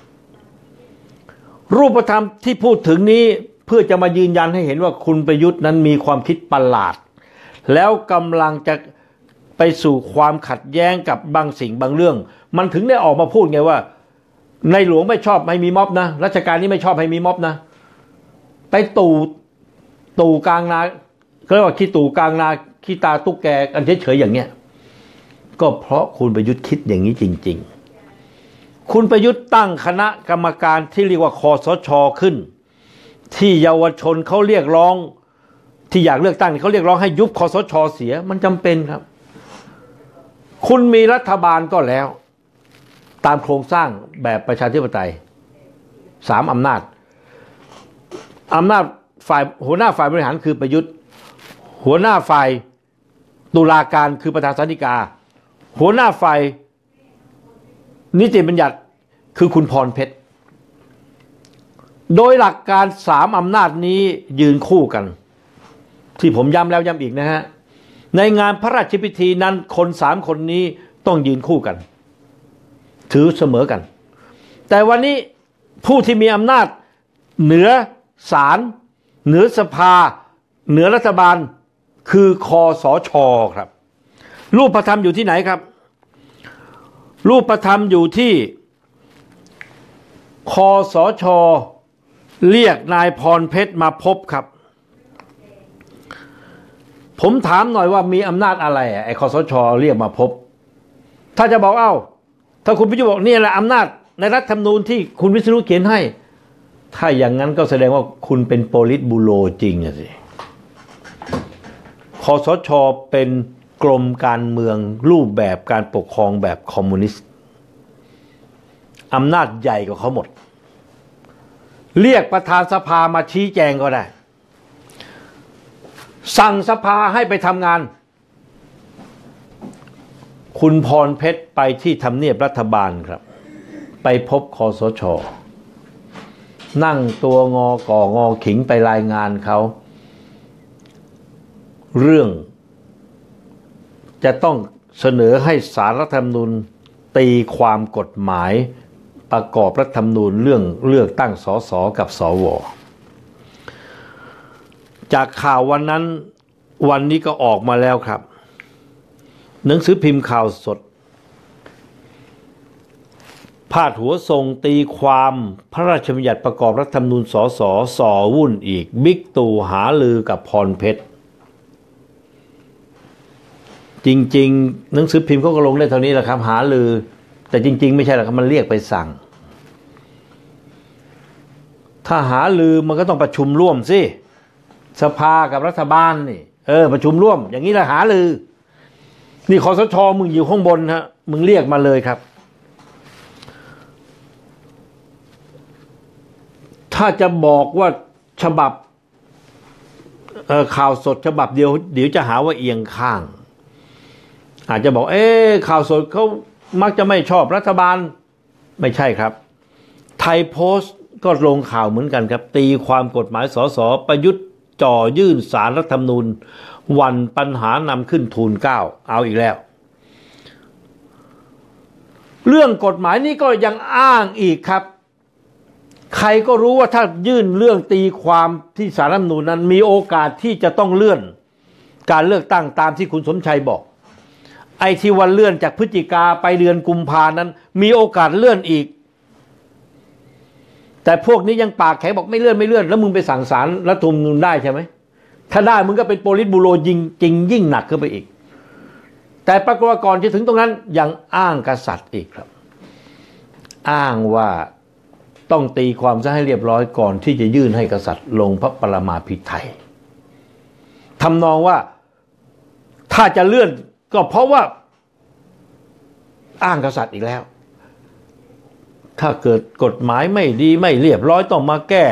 A: รูปธรรมที่พูดถึงนี้เพื่อจะมายืนยันให้เห็นว่าคุณประยุทธ์นั้นมีความคิดประหลาดแล้วกำลังจะไปสู่ความขัดแย้งกับบางสิ่งบางเรื่องมันถึงได้ออกมาพูดไงว่าในหลวงไม่ชอบให้มีม็อบนะรัชกาลนี้ไม่ชอบให้มีม็อบนะไปตู่ตู่กลางนาเขาเรียกว่าขี้ตู่กลางนาขี้ตาตุ๊กแกกันเฉยๆอย่างเงี้ยก็เพราะคุณประยุทธ์คิดอย่างนี้จริงๆคุณประยุทธ์ตั้งคณะกรรมการที่เรียกว่าคสช.ขึ้นที่เยาวชนเขาเรียกร้องที่อยากเลือกตั้งเขาเรียกร้องให้ยุบคสช.เสียมันจำเป็นครับคุณมีรัฐบาลก็แล้วตามโครงสร้างแบบประชาธิปไตยสามอำนาจอำนาจฝ่ายหัวหน้าฝ่ายบริหารคือประยุทธ์หัวหน้าฝ่ายตุลาการคือประธานศาลฎีกาหัวหน้าฝ่ายนิติบัญญัติคือคุณพรเพชรโดยหลักการสามอำนาจนี้ยืนคู่กันที่ผมย้ำแล้วย้ำอีกนะฮะในงานพระราชพิธีนั้นคนสามคนนี้ต้องยืนคู่กันถือเสมอกันแต่วันนี้ผู้ที่มีอำนาจเหนือศาลเหนือสภาเหนือรัฐบาลคือคสช.ครับรูปธรรมอยู่ที่ไหนครับรูปธรรมอยู่ที่คสช.เรียกนายพรเพชรมาพบครับผมถามหน่อยว่ามีอำนาจอะไรไอ้คสช.เรียกมาพบถ้าจะบอกเอ้าถ้าคุณพิจิตรบอกนี่แหละอำนาจในรัฐธรรมนูญที่คุณวิษณุเขียนให้ถ้าอย่างนั้นก็แสดงว่าคุณเป็นโปลิตบูโรจริงสิคสช.เป็นกรมการเมืองรูปแบบการปกครองแบบคอมมิวนิสต์อำนาจใหญ่กว่าเขาหมดเรียกประธานสภามาชี้แจงก็ได้สั่งสภาให้ไปทำงานคุณพรเพชรไปที่ทำเนียบรัฐบาลครับไปพบคสช. นั่งตัวงอก่องอขิงไปรายงานเขาเรื่องจะต้องเสนอให้ศาลรัฐธรรมนูญตีความกฎหมายประกอบรัฐธรรมนูญเรื่องเลือกตั้งสสกับสวจากข่าววันนั้นวันนี้ก็ออกมาแล้วครับหนังสือพิมพ์ข่าวสดพาดหัวทรงตีความพระราชบัญญัติประกอบรัฐธรรมนูญสสส่อวุ่นอีกบิ๊กตู่หาลือกับพรเพชรจริงๆหนังสือพิมพ์เขาก็ลงได้เท่านี้แหละครับหาลือแต่จริงๆไม่ใช่หรอกครับมันเรียกไปสั่งถ้าหาลือมันก็ต้องประชุมร่วมสิสภากับรัฐบาลนี่เออประชุมร่วมอย่างนี้แหละหาลือนี่คสช.มึงอยู่ข้างบนฮะมึงเรียกมาเลยครับถ้าจะบอกว่าฉบับข่าวสดฉบับเดียวเดี๋ยวจะหาว่าเอียงข้างอาจจะบอกเอ๊ะข่าวสดเขามักจะไม่ชอบรัฐบาลไม่ใช่ครับไทยโพสต์ก็ลงข่าวเหมือนกันครับตีความกฎหมายสสประยุทธ์จ่อยื่นศาลรัฐธรรมนูญวันปัญหานำขึ้นทูลเกล้าเอาอีกแล้วเรื่องกฎหมายนี้ก็ยังอ้างอีกครับใครก็รู้ว่าถ้ายื่นเรื่องตีความที่ศาลรัฐธรรมนูญนั้นมีโอกาสที่จะต้องเลื่อนการเลือกตั้งตามที่คุณสมชัยบอกไอ้ที่วันเลื่อนจากพฤศจิกาไปเดือนกุมภานั้นมีโอกาสเลื่อนอีกแต่พวกนี้ยังปากแข็งบอกไม่เลื่อนไม่เลื่อนแล้วมึงไปสั่งศาลรัฐธรรมนูญได้ใช่ไหมถ้าได้มึงก็เป็นโปลิตบูโรจริงจริงยิ่งหนักขึ้นไปอีกแต่ปรากฏว่าก่อนจะถึงตรงนั้นยังอ้างกษัตริย์อีกครับอ้างว่าต้องตีความซะให้เรียบร้อยก่อนที่จะยื่นให้กษัตริย์ลงพระปรมาภิไธยทำนองว่าถ้าจะเลื่อนก็เพราะว่าอ้างกษัตริย์อีกแล้วถ้าเกิดกฎหมายไม่ดีไม่เรียบร้อยต้องมาแก้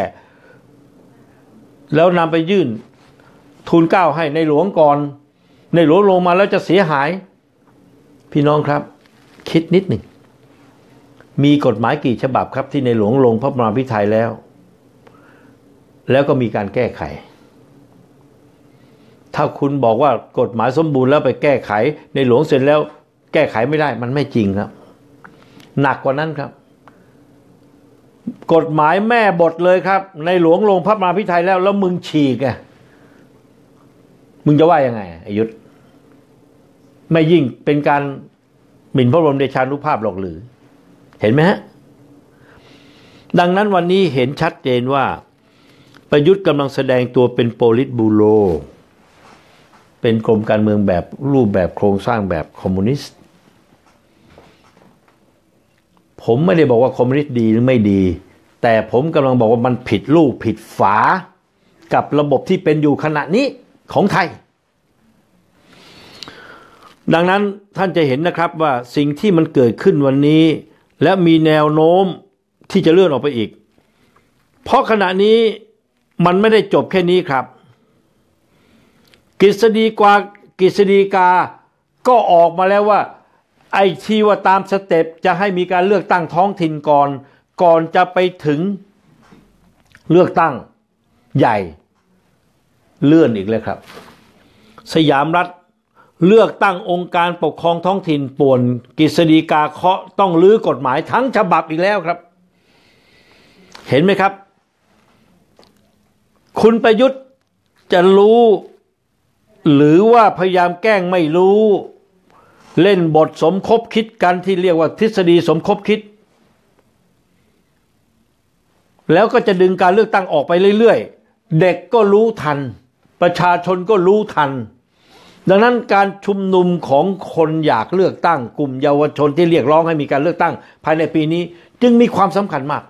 A: แล้วนำไปยื่นทูลเกล้าให้ในหลวงก่อนในหลวงลงมาแล้วจะเสียหายพี่น้องครับคิดนิดหนึ่งมีกฎหมายกี่ฉบับครับที่ในหลวงลงพระปรมาภิไธยแล้วแล้วก็มีการแก้ไขถ้าคุณบอกว่ากฎหมายสมบูรณ์แล้วไปแก้ไขในหลวงเสร็จแล้วแก้ไขไม่ได้มันไม่จริงครับหนักกว่านั้นครับกฎหมายแม่บทเลยครับในหลวงลงพระปรมาภิไธยแล้วแล้วมึงฉีกไงมึงจะว่ายังไงอยุธไม่ยิ่งเป็นการหมิ่นพระบรมเดชานุภาพหรอกหรือเห็นไหมฮะดังนั้นวันนี้เห็นชัดเจนว่าประยุทธ์กำลังแสดงตัวเป็นโปลิตบูโรเป็นกรมการเมืองแบบรูปแบบโครงสร้างแบบคอมมิวนิสต์ผมไม่ได้บอกว่าคอมมิวนิสต์ดีหรือไม่ดีแต่ผมกำลังบอกว่ามันผิดลูกผิดฝากับระบบที่เป็นอยู่ขณะนี้ของไทยดังนั้นท่านจะเห็นนะครับว่าสิ่งที่มันเกิดขึ้นวันนี้และมีแนวโน้มที่จะเลื่อนออกไปอีกเพราะขณะนี้มันไม่ได้จบแค่นี้ครับกฤษฎีกากฤษฎีกาก็ออกมาแล้วว่าไอ้ที่ว่าตามสเต็ปจะให้มีการเลือกตั้งท้องถิ่นก่อนก่อนจะไปถึงเลือกตั้งใหญ่เลื่อนอีกแล้วครับสยามรัฐเลือกตั้งองค์การปกครองท้องถิ่นป่วนกฤษฎีกาเคาะต้องรื้อกฎหมายทั้งฉบับอีกแล้วครับเห็นไหมครับคุณประยุทธ์จะรู้หรือว่าพยายามแกล้งไม่รู้เล่นบทสมคบคิดกันที่เรียกว่าทฤษฎีสมคบคิดแล้วก็จะดึงการเลือกตั้งออกไปเรื่อยๆเด็กก็รู้ทันประชาชนก็รู้ทันดังนั้นการชุมนุมของคนอยากเลือกตั้งกลุ่มเยาวชนที่เรียกร้องให้มีการเลือกตั้งภายในปีนี้จึงมีความสำคัญมาก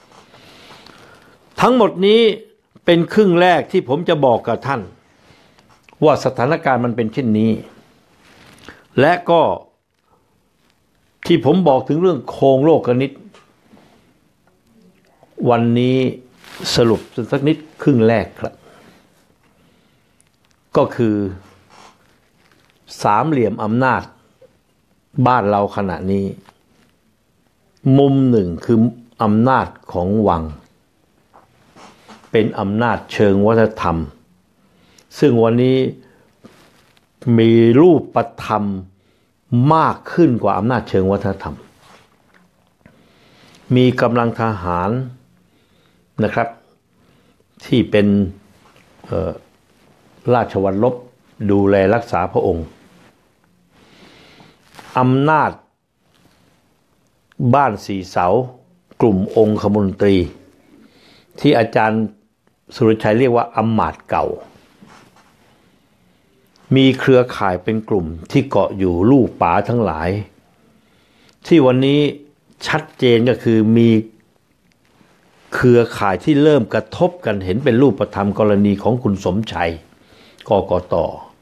A: ทั้งหมดนี้เป็นครึ่งแรกที่ผมจะบอกกับท่านว่าสถานการณ์มันเป็นเช่นนี้และก็ที่ผมบอกถึงเรื่องโครงโลกนิตวันนี้สรุปสักนิดครึ่งแรกครับก็คือสามเหลี่ยมอำนาจบ้านเราขณะนี้มุมหนึ่งคืออำนาจของวังเป็นอำนาจเชิงวัฒนธรรมซึ่งวันนี้มีรูปธรรมมากขึ้นกว่าอำนาจเชิงวัฒนธรรมมีกำลังทหารนะครับที่เป็นราชวัลลบดูแลรักษาพระองค์อำนาจบ้านสี่เสากลุ่มองคมนตรีที่อาจารย์สุรชัยเรียกว่าอำมาตย์เก่ามีเครือข่ายเป็นกลุ่มที่เกาะอยู่ลูกป๋าทั้งหลายที่วันนี้ชัดเจนก็คือมีเครือข่ายที่เริ่มกระทบกันเห็นเป็นรูปธรรมกรณีของคุณสมชัยกกต.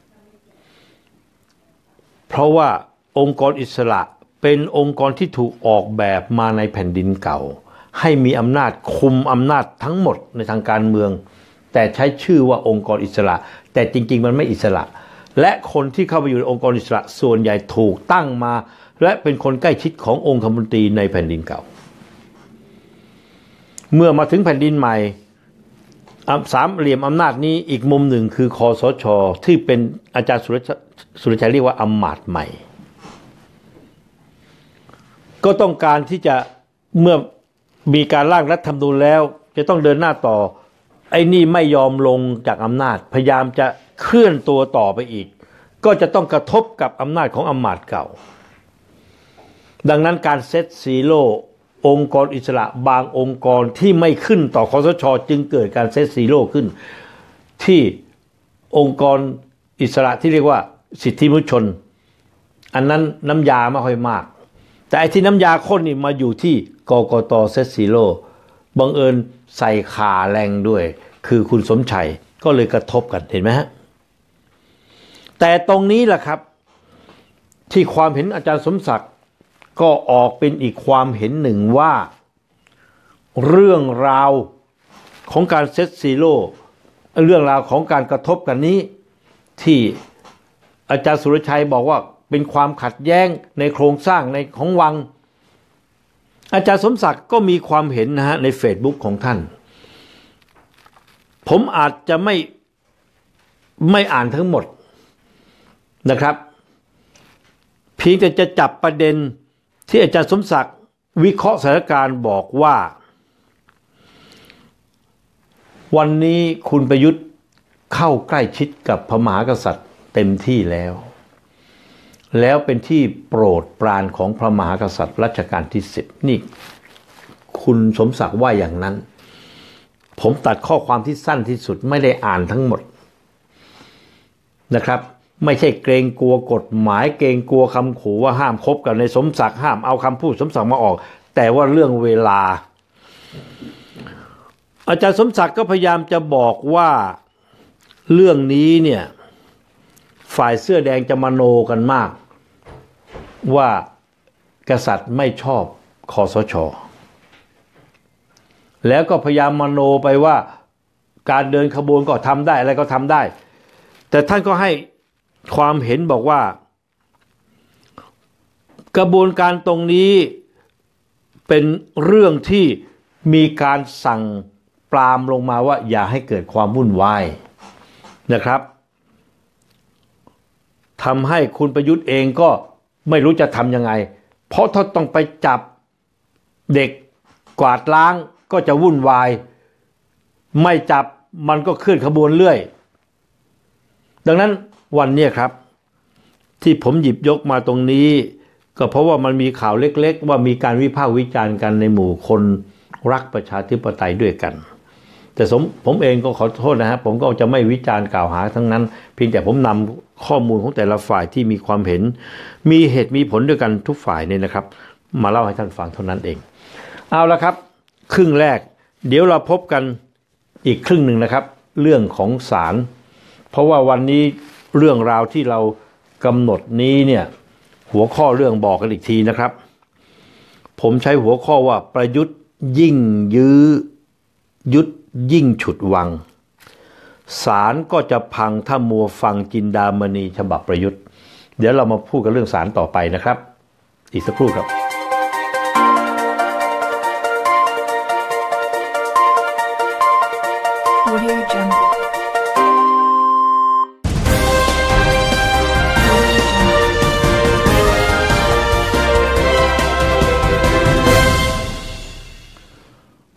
A: เพราะว่าองค์กรอิสระเป็นองค์กรที่ถูกออกแบบมาในแผ่นดินเก่าให้มีอำนาจคุมอำนาจทั้งหมดในทางการเมืองแต่ใช้ชื่อว่าองค์กรอิสระแต่จริงๆมันไม่อิสระและคนที่เข้าไปอยู่ในองค์กรอิสระส่วนใหญ่ถูกตั้งมาและเป็นคนใกล้ชิดขององคมนตรีในแผ่นดินเก่าเมื่อมาถึงแผ่นดินใหม่สามเหลี่ยมอำนาจนี้อีกมุมหนึ่งคือคสช.ที่เป็นอาจารย์สุรชัยเรียกว่าอำมาตย์ใหม่ก็ต้องการที่จะเมื่อมีการร่างรัฐธรรมนูญแล้วจะต้องเดินหน้าต่อไอ้นี่ไม่ยอมลงจากอำนาจพยายามจะเคลื่อนตัวต่อไปอีกก็จะต้องกระทบกับอำนาจของอำมาตย์เก่าดังนั้นการเซตซีโร่องค์กรอิสระบางองค์กรที่ไม่ขึ้นต่อคสช.จึงเกิดการเซตซีโร่ขึ้นที่องค์กรอิสระที่เรียกว่าสิทธิมนุษยชนอันนั้นน้ำยาไม่ค่อยมากแต่ไอ้ที่น้ำยาข้นนี่มาอยู่ที่กกต.เซตซีโร่บังเอิญใส่ขาแรงด้วยคือคุณสมชัยก็เลยกระทบกันเห็นไหมฮะแต่ตรงนี้แหละครับที่ความเห็นอาจารย์สมศักดิ์ก็ออกเป็นอีกความเห็นหนึ่งว่าเรื่องราวของการเซตซีโร่เรื่องราวของการกระทบกันนี้ที่อาจารย์สุรชัยบอกว่าเป็นความขัดแย้งในโครงสร้างในของวังอาจารย์สมศักดิ์ก็มีความเห็นนะฮะใน Facebook ของท่านผมอาจจะไม่ไม่อ่านทั้งหมดนะครับเพียงแต่จะจับประเด็นที่อาจารย์สมศักดิ์วิเคราะห์สถานการณ์บอกว่าวันนี้คุณประยุทธ์เข้าใกล้ชิดกับพระมหากษัตริย์เต็มที่แล้วแล้วเป็นที่โปรดปรานของพระมหากษัตริย์รัชกาลที่สิบนี่คุณสมศักดิ์ว่าอย่างนั้นผมตัดข้อความที่สั้นที่สุดไม่ได้อ่านทั้งหมดนะครับไม่ใช่เกรงกลัวกฎหมายเกรงกลัวคำขู่ว่าห้ามคบกับในสมศักดิ์ห้ามเอาคำพูดสมศักดิ์มาออกแต่ว่าเรื่องเวลาอาจารย์สมศักดิ์ก็พยายามจะบอกว่าเรื่องนี้เนี่ยฝ่ายเสื้อแดงจะมโนกันมากว่ากษัตริย์ไม่ชอบคสช.แล้วก็พยายามมโนไปว่าการเดินขบวนก็ทำได้อะไรก็ทำได้แต่ท่านก็ให้ความเห็นบอกว่ากระบวนการตรงนี้เป็นเรื่องที่มีการสั่งปรามลงมาว่าอย่าให้เกิดความวุ่นวายนะครับทำให้คุณประยุทธ์เองก็ไม่รู้จะทำยังไงเพราะถ้าต้องไปจับเด็กกวาดล้างก็จะวุ่นวายไม่จับมันก็เคลื่อนขบวนเรื่อยดังนั้นวันนี้ครับที่ผมหยิบยกมาตรงนี้ก็เพราะว่ามันมีข่าวเล็กๆว่ามีการวิพากษ์วิจารณ์กันในหมู่คนรักประชาธิปไตยด้วยกันแต่ผมผมเองก็ขอโทษนะฮะผมก็จะไม่วิจารณ์กล่าวหาทั้งนั้นเพียงแต่ผมนำข้อมูลของแต่ละฝ่ายที่มีความเห็นมีเหตุมีผลด้วยกันทุกฝ่ายเนี่ยนะครับมาเล่าให้ท่านฟังเท่านั้นเองเอาละครับครึ่งแรกเดี๋ยวเราพบกันอีกครึ่งหนึ่งนะครับเรื่องของศาลเพราะว่าวันนี้เรื่องราวที่เรากำหนดนี้เนี่ยหัวข้อเรื่องบอกกันอีกทีนะครับผมใช้หัวข้อว่าประยุทธ์ยิ่งยื้อยุทธยิ่งฉุดวังศาลก็จะพังถ้ามัวฟังจินดามณีฉบับประยุทธ์เดี๋ยวเรามาพูดกันเรื่องศาลต่อไปนะครับอีกสักครู่ครับ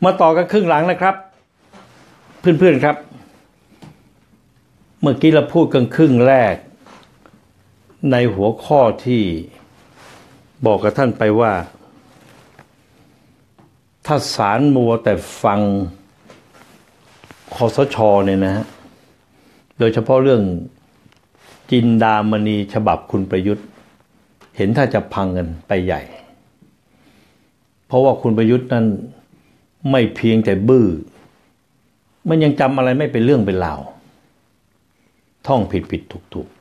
A: มาต่อกันครึ่งหลังนะครับเพื่อนๆครับเมื่อกี้เราพูดกันครึ่งแรกในหัวข้อที่บอกกับท่านไปว่าถ้าศาลมัวแต่ฟังคสช.เนี่ยนะฮะโดยเฉพาะเรื่องจินดามณีฉบับคุณประยุทธ์เห็นถ้าจะพังกันไปใหญ่เพราะว่าคุณประยุทธ์นั้นไม่เพียงแต่บื้อมันยังจำอะไรไม่เป็นเรื่องเป็นราวท่องผิดผิดถูกถูก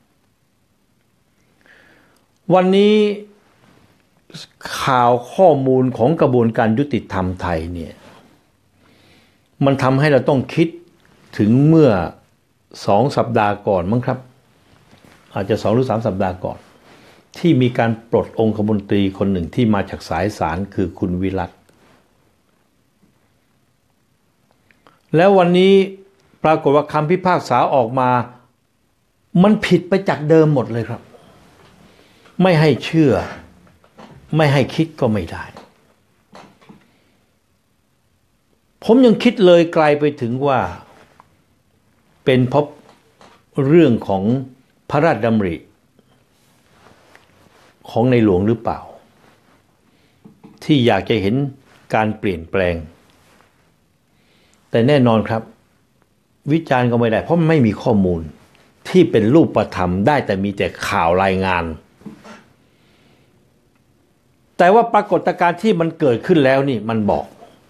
A: วันนี้ข่าวข้อมูลของกระบวนการยุติธรรมไทยเนี่ยมันทำให้เราต้องคิดถึงเมื่อสองสัปดาห์ก่อนมั้งครับอาจจะสองหรือสามสัปดาห์ก่อนที่มีการปลดองคมนตรีคนหนึ่งที่มาจากสายศาลคือคุณวิรัติแล้ววันนี้ปรากฏว่าคำพิพากษาออกมามันผิดไปจากเดิมหมดเลยครับไม่ให้เชื่อไม่ให้คิดก็ไม่ได้ผมยังคิดเลยไกลไปถึงว่าเป็นเพราะเรื่องของพระราชดำริของในหลวงหรือเปล่าที่อยากจะเห็นการเปลี่ยนแปลงแต่แน่นอนครับวิจารณ์ก็ไม่ได้เพราะมันไม่มีข้อมูลที่เป็นรูปธรรมได้แต่มีแต่ข่าวรายงานแต่ว่าปรากฏการณ์ที่มันเกิดขึ้นแล้วนี่มันบอก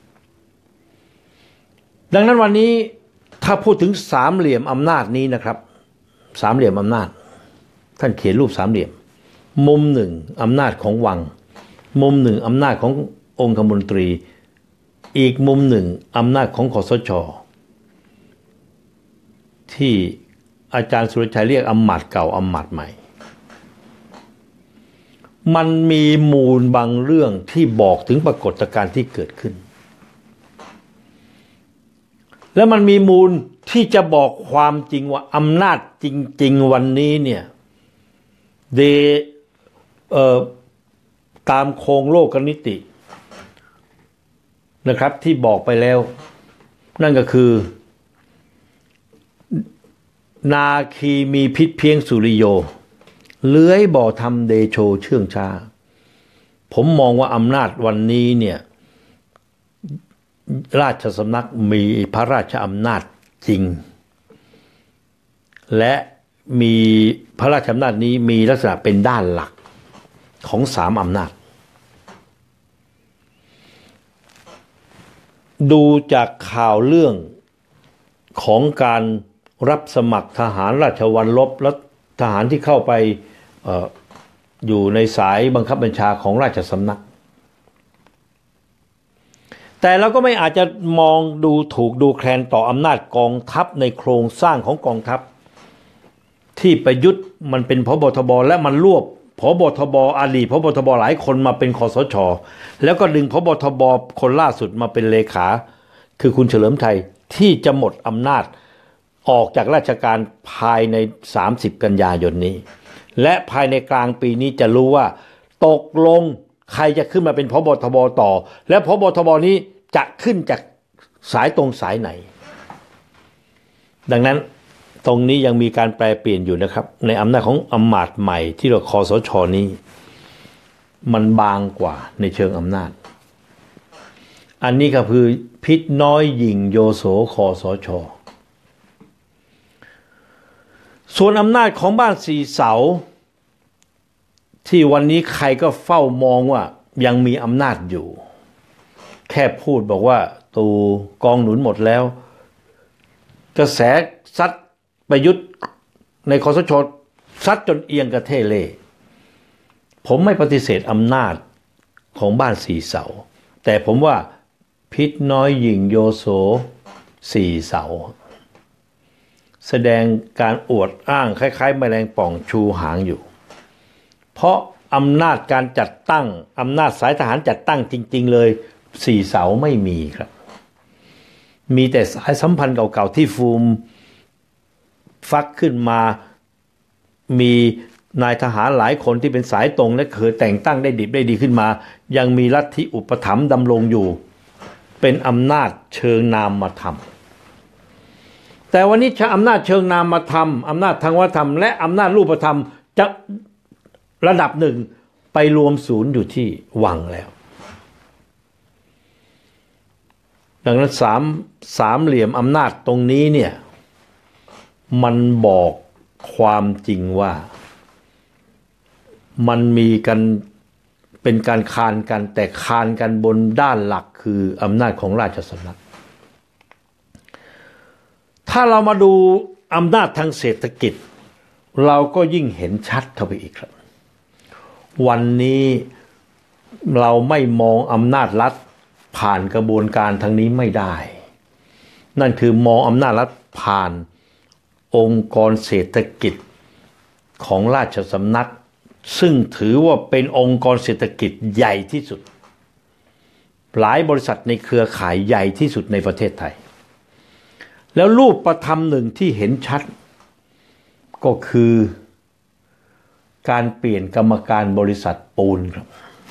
A: ดังนั้นวันนี้ถ้าพูดถึงสามเหลี่ยมอำนาจนี้นะครับสามเหลี่ยมอำนาจท่านเขียนรูปสามเหลี่ยมมุมหนึ่งอำนาจของวังมุมหนึ่งอำนาจขององคมนตรีอีกมุมหนึ่งอำนาจของคสช.ที่อาจารย์สุรชัยเรียกอำมาตย์เก่าอำมาตย์ใหม่มันมีมูลบางเรื่องที่บอกถึงปรากฏการณ์ที่เกิดขึ้นและมันมีมูลที่จะบอกความจริงว่าอำนาจจริงๆวันนี้เนี่ยเดเอ่อตามโครงโลกนิตินะครับที่บอกไปแล้วนั่นก็คือนาคีมีพิษเพียงสุริโยเลื้อยบ่อทำเดโชเชื่องช้าผมมองว่าอำนาจวันนี้เนี่ยราชสำนักมีพระราชอำนาจจริงและมีพระราชอำนาจนี้มีลักษณะเป็นด้านหลักของสามอำนาจดูจากข่าวเรื่องของการรับสมัครทหารราชวัลลบและทหารที่เข้าไป อ, อ, อยู่ในสายบังคับบัญชาของราชสำนักแต่เราก็ไม่อาจจะมองดูถูกดูแคลนต่ออำนาจกองทัพในโครงสร้างของกองทัพที่ประยุทธ์มันเป็นผบ.ทบ.และมันรวบผบ.ทบ.อดีตผบ.ทบ.หลายคนมาเป็นคสช.แล้วก็ดึงผบ.ทบ.คนล่าสุดมาเป็นเลขาคือคุณเฉลิมชัยที่จะหมดอำนาจออกจากราชการภายในสามสิบกันยายนนี้และภายในกลางปีนี้จะรู้ว่าตกลงใครจะขึ้นมาเป็นผบ.ทบ.ต่อและผบ.ทบ.นี้จะขึ้นจากสายตรงสายไหนดังนั้นตรงนี้ยังมีการแปลเปลี่ยนอยู่นะครับในอำนาจของอำมาตย์ใหม่ที่เราคสช.นี้มันบางกว่าในเชิงอำนาจอันนี้ก็คือพิษน้อยหยิ่งโยโสคสช.ส่วนอำนาจของบ้านสี่เสาที่วันนี้ใครก็เฝ้ามองว่ายังมีอำนาจอยู่แค่พูดบอกว่าตูกองหนุนหมดแล้วกระแสซัดประยุทธ์ในคสช.ซัดจนเอียงกระเทเล่ผมไม่ปฏิเสธอำนาจของบ้านสี่เสาแต่ผมว่าพิษน้อยหยิ่งโยโสสี่เสาแสดงการอวดอ้างคล้ายๆแมลงป่องชูหางอยู่เพราะอำนาจการจัดตั้งอำนาจสายทหารจัดตั้งจริงๆเลยสี่เสาไม่มีครับมีแต่สายสัมพันธ์เก่าๆที่ฟูมฟักขึ้นมามีนายทหารหลายคนที่เป็นสายตรงและเคยแต่งตั้งได้ดิบได้ดีขึ้นมายังมีลัทธิอุปถัมภ์ดำรงอยู่เป็นอำนาจเชิงนามธรรมแต่วันนี้อำนาจเชิงนามธรรมอำนาจทางวัฒนธรรมและอำนาจรูปธรรมจะระดับหนึ่งไปรวมศูนย์อยู่ที่วังแล้วดังนั้นสามสามเหลี่ยมอำนาจตรงนี้เนี่ยมันบอกความจริงว่ามันมีกันเป็นการคานกันแต่คานกันบนด้านหลักคืออำนาจของราชสำนักถ้าเรามาดูอำนาจทางเศรษฐกิจเราก็ยิ่งเห็นชัดเข้าไปอีกครับวันนี้เราไม่มองอำนาจรัฐผ่านกระบวนการทางนี้ไม่ได้นั่นคือมองอำนาจรัฐผ่านองค์กรเศรษฐกิจของราชสำนักซึ่งถือว่าเป็นองค์กรเศรษฐกิจใหญ่ที่สุดหลายบริษัทในเครือข่ายใหญ่ที่สุดในประเทศไทยแล้วรูปธรรมหนึ่งที่เห็นชัดก็คือการเปลี่ยนกรรมการบริษัทปูนครับ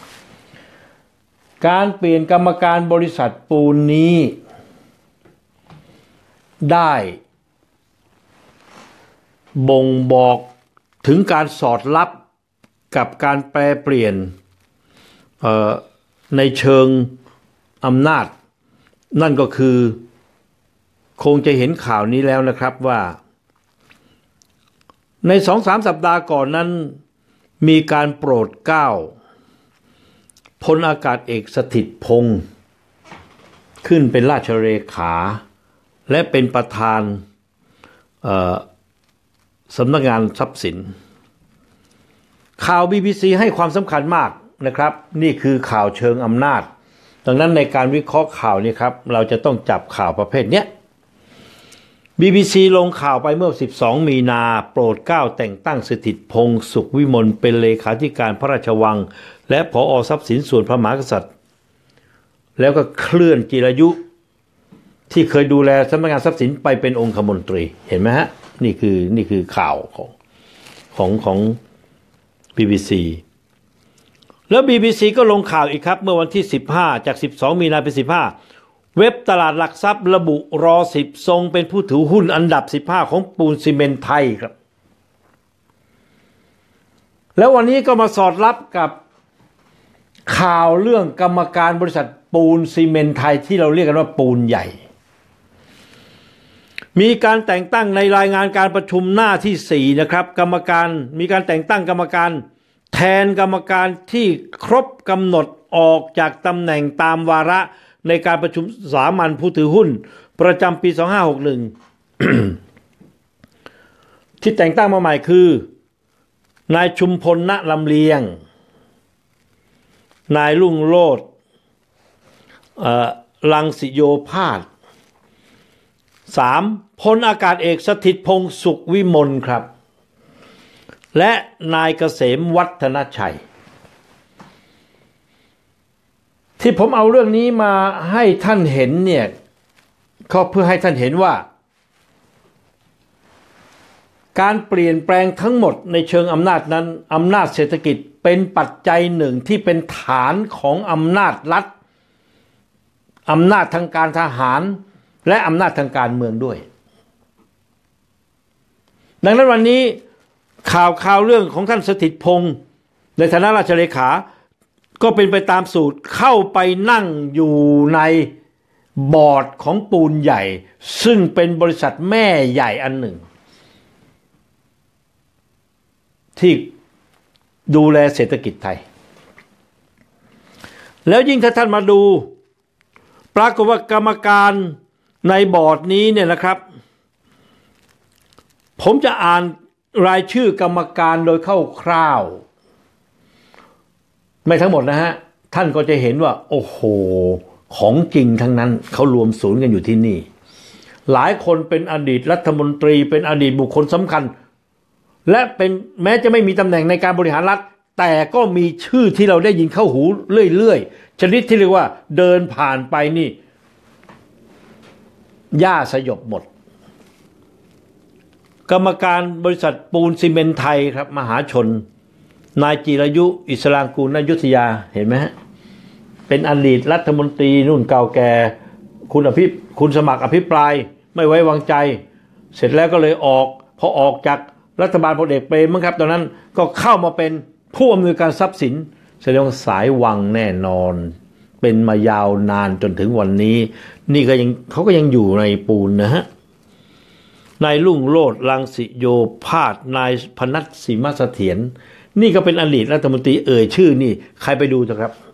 A: การเปลี่ยนกรรมการบริษัทปูนนี้ได้บ่งบอกถึงการสอดรับกับการแปรเปลี่ยนในเชิงอำนาจนั่นก็คือคงจะเห็นข่าวนี้แล้วนะครับว่าในสองสามสัปดาห์ก่อนนั้นมีการโปรดเกล้าพลอากาศเอกสถิตพงษ์ขึ้นเป็นราชเลขาและเป็นประธานสำนักงานทรัพย์สินข่าว บี บี ซี ให้ความสำคัญมากนะครับนี่คือข่าวเชิงอำนาจดังนั้นในการวิเคราะห์ข่าวนี้ครับเราจะต้องจับข่าวประเภทนี้ บี บี ซี ลงข่าวไปเมื่อสิบสองมีนาโปรดเกล้าแต่งตั้งสถิตพงษ์สุขวิมลเป็นเลขาธิการพระราชวังและผอ.ทรัพย์สินส่วนพระมหากษัตริย์แล้วก็เคลื่อนจิรายุที่เคยดูแลสำนักงานทรัพย์สินไปเป็นองคมนตรีเห็นไหมฮะนี่คือนี่คือข่าวของของของ บี บี ซี แล้ว บี บี ซี ก็ลงข่าวอีกครับเมื่อวันที่สิบห้าจากสิบสองมีนาเป็นสิบห้าเว็บตลาดหลักทรัพย์ระบุรอสิบทรงเป็นผู้ถือหุ้นอันดับสิบห้าของปูนซีเมนต์ไทยครับแล้ววันนี้ก็มาสอดรับกับข่าวเรื่องกรรมการบริษัทปูนซีเมนต์ไทยที่เราเรียกกันว่าปูนใหญ่มีการแต่งตั้งในรายงานการประชุมหน้าที่สี่นะครับกรรมการมีการแต่งตั้งกรรมการแทนกรรมการที่ครบกำหนดออกจากตำแหน่งตามวาระในการประชุมสามัญผู้ถือหุ้นประจำปีสองห้าหกหนึ่ง ที่แต่งตั้งมาใหม่คือนายชุมพลณลำเลียงนายรุ่งโรจน์รังสิโยภาสสามพลอากาศเอกสถิตพงษ์สุขวิมลครับและนายเกษมวัฒนชัยที่ผมเอาเรื่องนี้มาให้ท่านเห็นเนี่ยก็เพื่อให้ท่านเห็นว่าการเปลี่ยนแปลงทั้งหมดในเชิงอำนาจนั้นอำนาจเศรษฐกิจเป็นปัจจัยหนึ่งที่เป็นฐานของอำนาจรัฐอำนาจทางการทหารและอำนาจทางการเมืองด้วยดังนั้นวันนี้ข่าวข่าวเรื่องของท่านสถิตพงษ์ในฐานะราชเลขาก็เป็นไปตามสูตรเข้าไปนั่งอยู่ในบอร์ดของปูนใหญ่ซึ่งเป็นบริษัทแม่ใหญ่อันหนึ่งที่ดูแลเศรษฐกิจไทยแล้วยิ่งถ้าท่านมาดูปรากฏว่ากรรมการในบอร์ดนี้เนี่ยนะครับผมจะอ่านรายชื่อกรรมการโดยคร่าวๆไม่ทั้งหมดนะฮะท่านก็จะเห็นว่าโอ้โหของจริงทั้งนั้นเขารวมศูนย์กันอยู่ที่นี่หลายคนเป็นอดีตรัฐมนตรีเป็นอดีตบุคคลสำคัญและเป็นแม้จะไม่มีตำแหน่งในการบริหารรัฐแต่ก็มีชื่อที่เราได้ยินเข้าหูเรื่อยๆชนิดที่เรียกว่าเดินผ่านไปนี่หญ้าสยบหมดกรรมการบริษัทปูนซีเมนต์ไทยครับมหาชนนายจิรายุอิสรางกูลอยุธยาเห็นไหมฮะเป็นอดีตรัฐมนตรีรุ่นเก่าแก่คุณอภิคุณสมัครอภิปรายไม่ไว้วางใจเสร็จแล้วก็เลยออกพอออกจากรัฐบาลพลเอกเปรมมั้งครับตอนนั้นก็เข้ามาเป็นผู้อำนวยการทรัพย์สินแสดงว่าสายวังแน่นอนเป็นมายาวนานจนถึงวันนี้นี่ก็ยังเขาก็ยังอยู่ในปูนนะฮะนายรุ่งโรจน์รังสิโยภาสนายพนัสสีมาเสถียรนี่ก็เป็นอดีตรัฐมนตรีเอ่ยชื่อนี่ใครไปดูเถอะครับ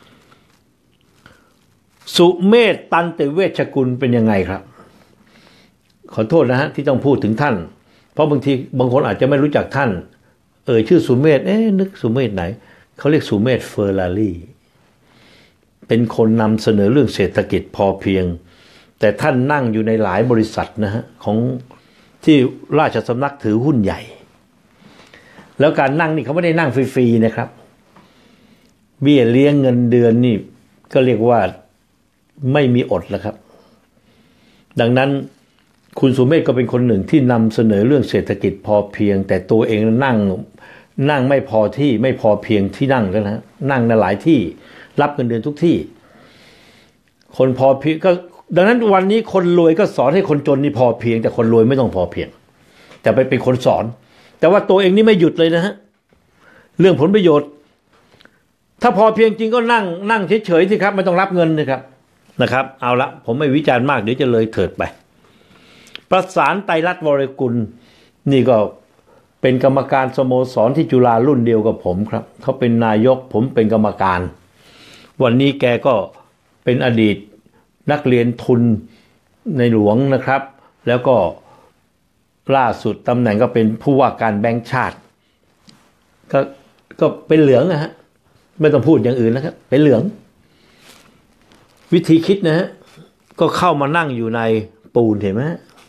A: สุเมธตันติเวชกุลเป็นยังไงครับขอโทษนะฮะที่ต้องพูดถึงท่านเพราะบางทีบางคนอาจจะไม่รู้จักท่านเอ่ยชื่อสุเมธเอ๊ะนึกสุเมธไหนเขาเรียกสุเมธเฟอร์รารี่เป็นคนนำเสนอเรื่องเศรษฐกิจพอเพียงแต่ท่านนั่งอยู่ในหลายบริษัทนะฮะของที่ราชสำนักถือหุ้นใหญ่แล้วการนั่งนี่เขาไม่ได้นั่งฟรีๆนะครับเบี้ยเลี้ยงเงินเดือนนี่ก็เรียกว่าไม่มีอดแล้วครับดังนั้นคุณสุเมธก็เป็นคนหนึ่งที่นำเสนอเรื่องเศรษฐกิจพอเพียงแต่ตัวเองนั่งนั่งไม่พอที่ไม่พอเพียงที่นั่งแล้วนะนั่งในหลายที่รับเงินเดือนทุกที่คนพอเพียงก็ดังนั้นวันนี้คนรวยก็สอนให้คนจนนี่พอเพียงแต่คนรวยไม่ต้องพอเพียงแต่ไปเป็นคนสอนแต่ว่าตัวเองนี่ไม่หยุดเลยนะฮะเรื่องผลประโยชน์ถ้าพอเพียงจริงก็นั่งนั่งเฉยๆสิครับไม่ต้องรับเงินนะครับนะครับเอาละผมไม่วิจารณ์มากเดี๋ยวจะเลยเถิดไปประสานไตรรัตน์วรกุลนี่ก็เป็นกรรมการสโมสรที่จุฬารุ่นเดียวกับผมครับเขาเป็นนายกผมเป็นกรรมการวันนี้แกก็เป็นอดีตนักเรียนทุนในหลวงนะครับแล้วก็ล่าสุดตำแหน่งก็เป็นผู้ว่าการแบงก์ชาติก็ก็เป็นเหลืองนะฮะไม่ต้องพูดอย่างอื่นนะครับเป็นเหลืองวิธีคิดนะฮะก็เข้ามานั่งอยู่ในปูนเห็นไหม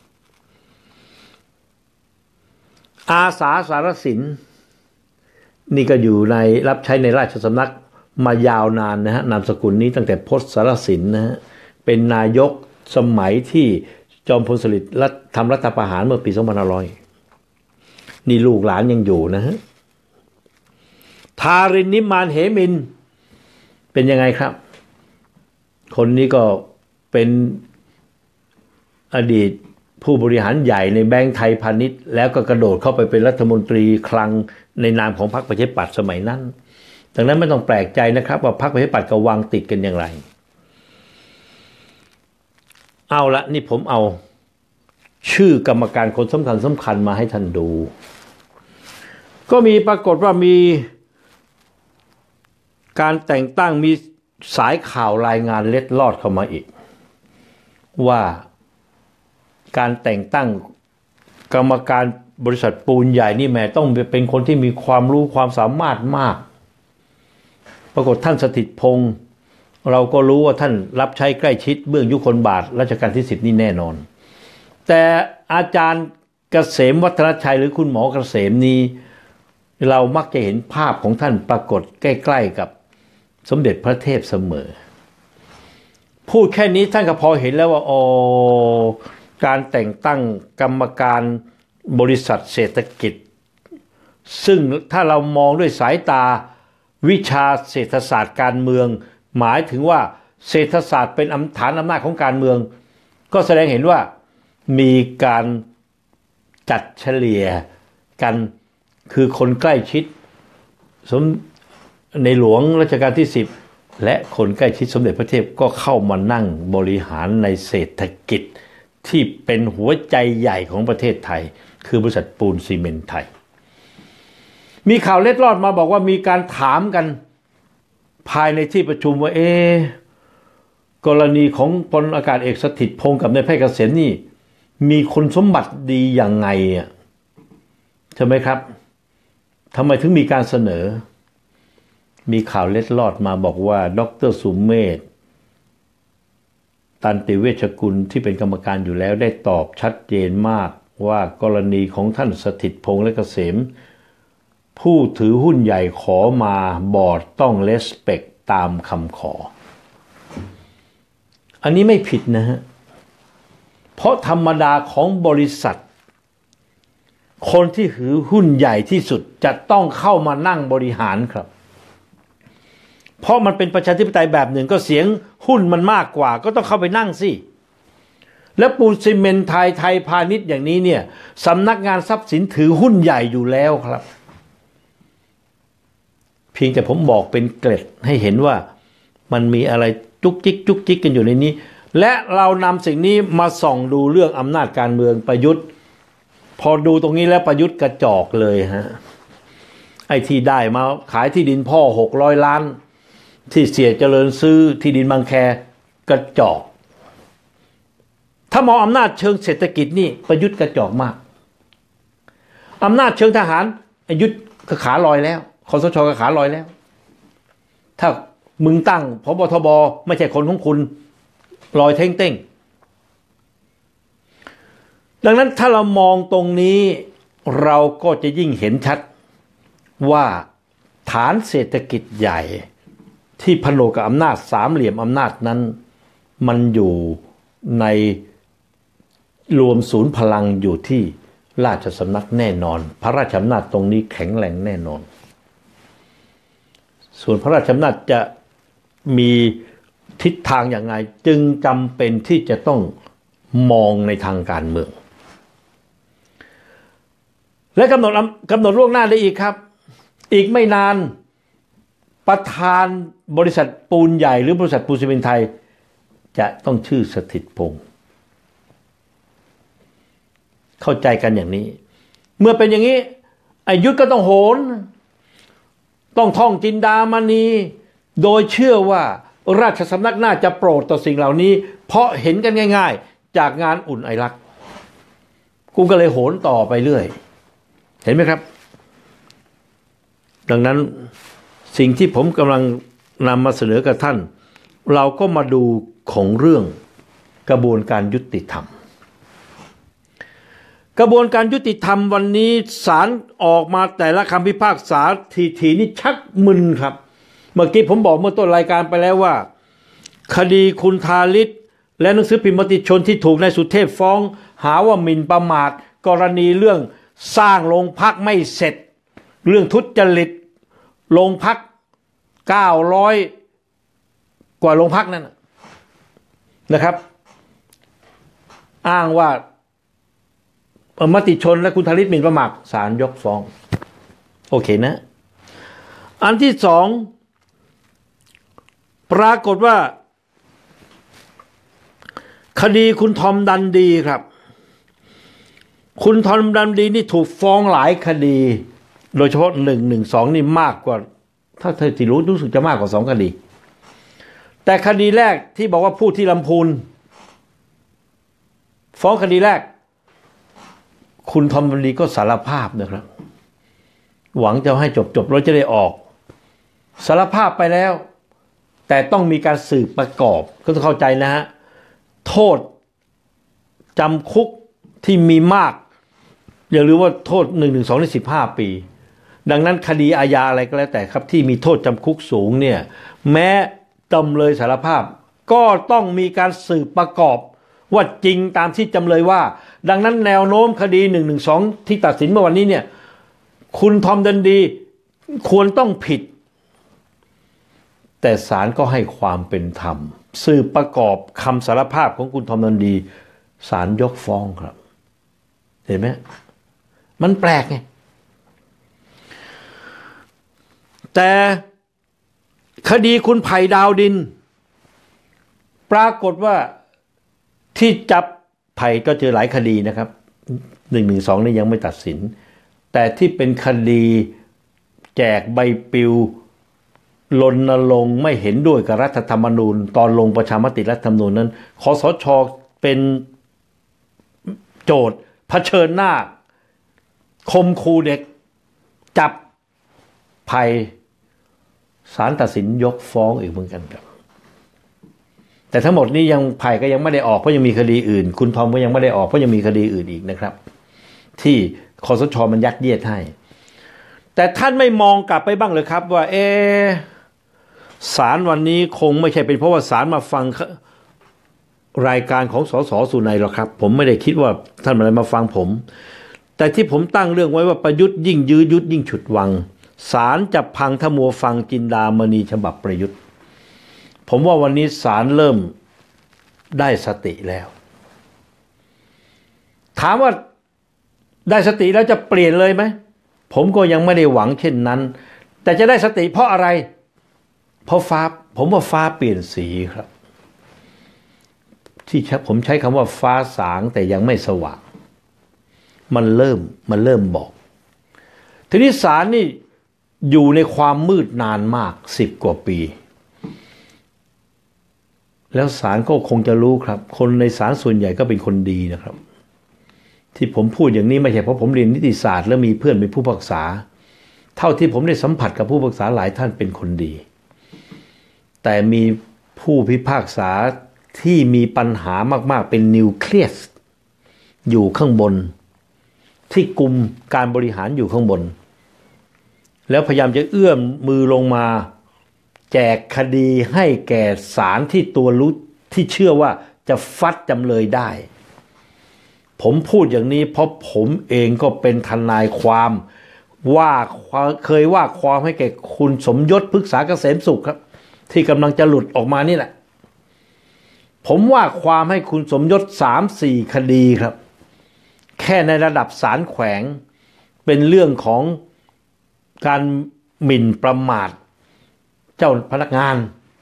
A: อาสาสารสินนี่ก็อยู่ในรับใช้ในราชสำนักมายาวนานนะฮะนามสกุลนี้ตั้งแต่พจน์สารสินนะฮะเป็นนายกสมัยที่จอมพลสฤษดิ์ทำรัฐประหารเมื่อปีสองพันห้าร้อยนี่ลูกหลานยังอยู่นะฮะทารินนิมานเหมินเป็นยังไงครับคนนี้ก็เป็นอดีตผู้บริหารใหญ่ในแบงก์ไทยพาณิชย์แล้วก็กระโดดเข้าไปเป็นรัฐมนตรีคลังในนามของพรรคประชาธิปัตย์สมัยนั้นดังนั้นไม่ต้องแปลกใจนะครับว่าพรรคประชาธิปัตย์กับวางติดกันอย่างไรเอาละนี่ผมเอาชื่อกรรมการคนสำคัญสำคัญมาให้ท่านดูก็มีปรากฏว่ามีการแต่งตั้งมีสายข่าวรายงานเล็ดลอดเข้ามาอีกว่าการแต่งตั้งกรรมการบริษัทปูนใหญ่นี่แม่ต้องเป็นคนที่มีความรู้ความสามารถมากปรากฏท่านสถิตพงศ์เราก็รู้ว่าท่านรับใช้ใกล้ชิดเบื้องยุคลบาทรัชกาลที่สิบนี่แน่นอนแต่อาจารย์เกษมวัฒนชัยหรือคุณหมอเกษมนี้เรามักจะเห็นภาพของท่านปรากฏใกล้ๆกับสมเด็จพระเทพเสมอพูดแค่นี้ท่านก็พอเห็นแล้วว่าอ๋อการแต่งตั้งกรรมการบริษัทเศรษฐกิจซึ่งถ้าเรามองด้วยสายตาวิชาเศรษฐศาสตร์การเมืองหมายถึงว่าเศรษฐศาสตร์เป็นฐานอำนาจของการเมืองก็แสดงเห็นว่ามีการจัดเฉลี่ยกันคือคนใกล้ชิดสมในหลวงรัชกาลที่สิบและคนใกล้ชิดสมเด็จพระเทพก็เข้ามานั่งบริหารในเศรษฐกิจที่เป็นหัวใจใหญ่ของประเทศไทยคือบริษัทปูนซีเมนต์ไทยมีข่าวเล็ดลอดมาบอกว่ามีการถามกันภายในที่ประชุมว่าเอ๊ะกรณีของพลอากาศเอกสถิตพงศ์กับนายแพทย์เกษมนี่มีคุณสมบัติดีอย่างไงอ่ะใช่ไหมครับทำไมถึงมีการเสนอมีข่าวเล็ดลอดมาบอกว่าดร.สุเมธตันติเวชกุลที่เป็นกรรมการอยู่แล้วได้ตอบชัดเจนมากว่ากรณีของท่านสถิตพงษ์และเกษมผู้ถือหุ้นใหญ่ขอมาบอร์ดต้องเลสเปกตามคำขออันนี้ไม่ผิดนะฮะเพราะธรรมดาของบริษัทคนที่ถือหุ้นใหญ่ที่สุดจะต้องเข้ามานั่งบริหารครับเพราะมันเป็นประชาธิปไตยแบบหนึ่งก็เสียงหุ้นมันมากกว่าก็ต้องเข้าไปนั่งสิแล้วปูนซีเมนต์ไทยไทยพาณิชย์อย่างนี้เนี่ยสำนักงานทรัพย์สินถือหุ้นใหญ่อยู่แล้วครับเพียงแต่ผมบอกเป็นเกร็ดให้เห็นว่ามันมีอะไรจุกจิกจุกจิกกันอยู่ในนี้และเรานำสิ่งนี้มาส่องดูเรื่องอำนาจการเมืองประยุทธ์พอดูตรงนี้แล้วประยุทธ์กระจอกเลยฮะไอ้ที่ได้มาขายที่ดินพ่อหกร้อยล้านที่เสียเจริญซื้อที่ดินบางแคกระจอกถ้ามองอำนาจเชิงเศรษฐกิจนี่ประยุทธ์กระจอกมากอำนาจเชิงทหารประยุทธ์ก็ขาลอยแล้วคสชก็ขาลอยแล้วถ้ามึงตั้งพบทบไม่ใช่คนของคุณลอยเท่งเต้งดังนั้นถ้าเรามองตรงนี้เราก็จะยิ่งเห็นชัดว่าฐานเศรษฐกิจใหญ่ที่ผนวกกับอำนาจสามเหลี่ยมอำนาจนั้นมันอยู่ในรวมศูนย์พลังอยู่ที่ราชสำนักแน่นอนพระราชอำนาจตรงนี้แข็งแรงแน่นอนส่วนพระราชอำนาจจะมีทิศทางอย่างไรจึงจำเป็นที่จะต้องมองในทางการเมืองและกำหนดกำหนดล่วงหน้าได้อีกครับอีกไม่นานประธานบริษัทปูนใหญ่หรือบริษัทปูนซีเมนต์ไทยจะต้องชื่อสถิตพงษ์เข้าใจกันอย่างนี้เมื่อเป็นอย่างนี้ไอ้ยุทธก็ต้องโหนต้องท่องจินดามณีโดยเชื่อว่าราชสำนักน่าจะโปรดต่อสิ่งเหล่านี้เพราะเห็นกันง่ายๆจากงานอุ่นไอรักกูก็เลยโหนต่อไปเรื่อยเห็นไหมครับดังนั้นสิ่งที่ผมกำลังนำมาเสนอกับท่านเราก็มาดูของเรื่องกระบวนการยุติธรรมกระบวนการยุติธรรมวันนี้ศาลออกมาแต่ละคำพิพากษาทีทีนี่ชักมึนครับเมื่อกี้ผมบอกเมื่อต้นรายการไปแล้วว่าคดีคุณทาริศและหนังสือพิมพ์มติชนที่ถูกนายสุเทพฟ้องหาว่าหมิ่นประมาทกรณีเรื่องสร้างโรงพักไม่เสร็จเรื่องทุจริตโรงพักเก้าร้อยกว่าโรงพักนั่นนะครับอ้างว่ามติชนและคุณทาริศหมิ่นประมาทศาลยกฟ้องโอเคนะอันที่สองปรากฏว่าคดีคุณทอมดันดีครับคุณทอมดันดีนี่ถูกฟ้องหลายคดีโดยเฉพาะหนึ่งหนึ่งสองนี่มากกว่าถ้าเธอที่รู้รู้สึกจะมากกว่าสองคดีแต่คดีแรกที่บอกว่าผู้ที่ลำพูนฟ้องคดีแรกคุณทอมดันดีก็สารภาพนะครับหวังจะให้จบจบแล้วจะได้ออกสารภาพไปแล้วแต่ต้องมีการสืบประกอบก็ต้องเข้าใจนะฮะโทษจำคุกที่มีมากอย่าลืมว่าโทษหนึ่งหนึ่งสองในสิบห้าปีดังนั้นคดีอาญาอะไรก็แล้วแต่ครับที่มีโทษจำคุกสูงเนี่ยแม้จำเลยสารภาพก็ต้องมีการสืบประกอบว่าจริงตามที่จำเลยว่าดังนั้นแนวโน้มคดีหนึ่งหนึ่งสองที่ตัดสินเมื่อวันนี้เนี่ยคุณทอมดันดีควรต้องผิดแต่ศาลก็ให้ความเป็นธรรมสืบประกอบคำสารภาพของคุณทอมดันดีศาลยกฟ้องครับเห็นไหมมันแปลกไงแต่คดีคุณไผ่ดาวดินปรากฏว่าที่จับไผ่ก็เจอหลายคดีนะครับหนึ่งหนึ่งสองนี่ยังไม่ตัดสินแต่ที่เป็นคดีแจกใบปลิวรณรงค์ไม่เห็นด้วยกับรัฐธรรมนูญตอนลงประชามติรัฐธรรมนูญนั้นคสช.เป็นโจทย์เผชิญหน้าคมคูเด็กจับไผ่ศาลตัดสินยกฟ้องอีกเหมือนกันครับแต่ทั้งหมดนี้ยังไผ่ก็ยังไม่ได้ออกเพราะยังมีคดีอื่นคุณทอมก็ยังไม่ได้ออกเพราะยังมีคดีอื่นอีกนะครับที่คสช.มันยัดเยียดให้แต่ท่านไม่มองกลับไปบ้างเลยครับว่าเอศาลวันนี้คงไม่ใช่เป็นเพราะว่าศาลมาฟังรายการของสสสุนัยหรอกครับผมไม่ได้คิดว่าท่านอะไรมาฟังผมแต่ที่ผมตั้งเรื่องไว้ว่าประยุทธ์ยิ่งยื้อยุดยิ่งฉุดวังศาลจะพังถ้ามัวฟังจินดามณีฉบับประยุทธ์ผมว่าวันนี้ศาลเริ่มได้สติแล้วถามว่าได้สติแล้วจะเปลี่ยนเลยไหมผมก็ยังไม่ได้หวังเช่นนั้นแต่จะได้สติเพราะอะไรเพราะฟ้าผมว่าฟ้าเปลี่ยนสีครับที่ผมใช้คำว่าฟ้าสางแต่ยังไม่สว่างมันเริ่มมันเริ่มบอกทีนี้ศาลนี่อยู่ในความมืดนานมากสิบกว่าปีแล้วศาลก็คงจะรู้ครับคนในศาลส่วนใหญ่ก็เป็นคนดีนะครับที่ผมพูดอย่างนี้ไม่ใช่เพราะผมเรียนนิติศาสตร์แล้วมีเพื่อนเป็นผู้พิพากษาเท่าที่ผมได้สัมผัสกับผู้พิพากษาหลายท่านเป็นคนดีแต่มีผู้พิพากษาที่มีปัญหามากๆเป็นนิวเคลียสอยู่ข้างบนที่กุมการบริหารอยู่ข้างบนแล้วพยายามจะเอื้อมมือลงมาแจกคดีให้แก่ศาลที่ตัวรู้ที่เชื่อว่าจะฟัดจำเลยได้ผมพูดอย่างนี้เพราะผมเองก็เป็นทนายความว่าเคยว่าความให้แก่คุณสมยศพฤกษาเกษมสุขครับที่กำลังจะหลุดออกมานี่แหละผมว่าความให้คุณสมยศ สามสี่ คดีครับแค่ในระดับศาลแขวงเป็นเรื่องของการหมิ่นประมาทเจ้าพนักงาน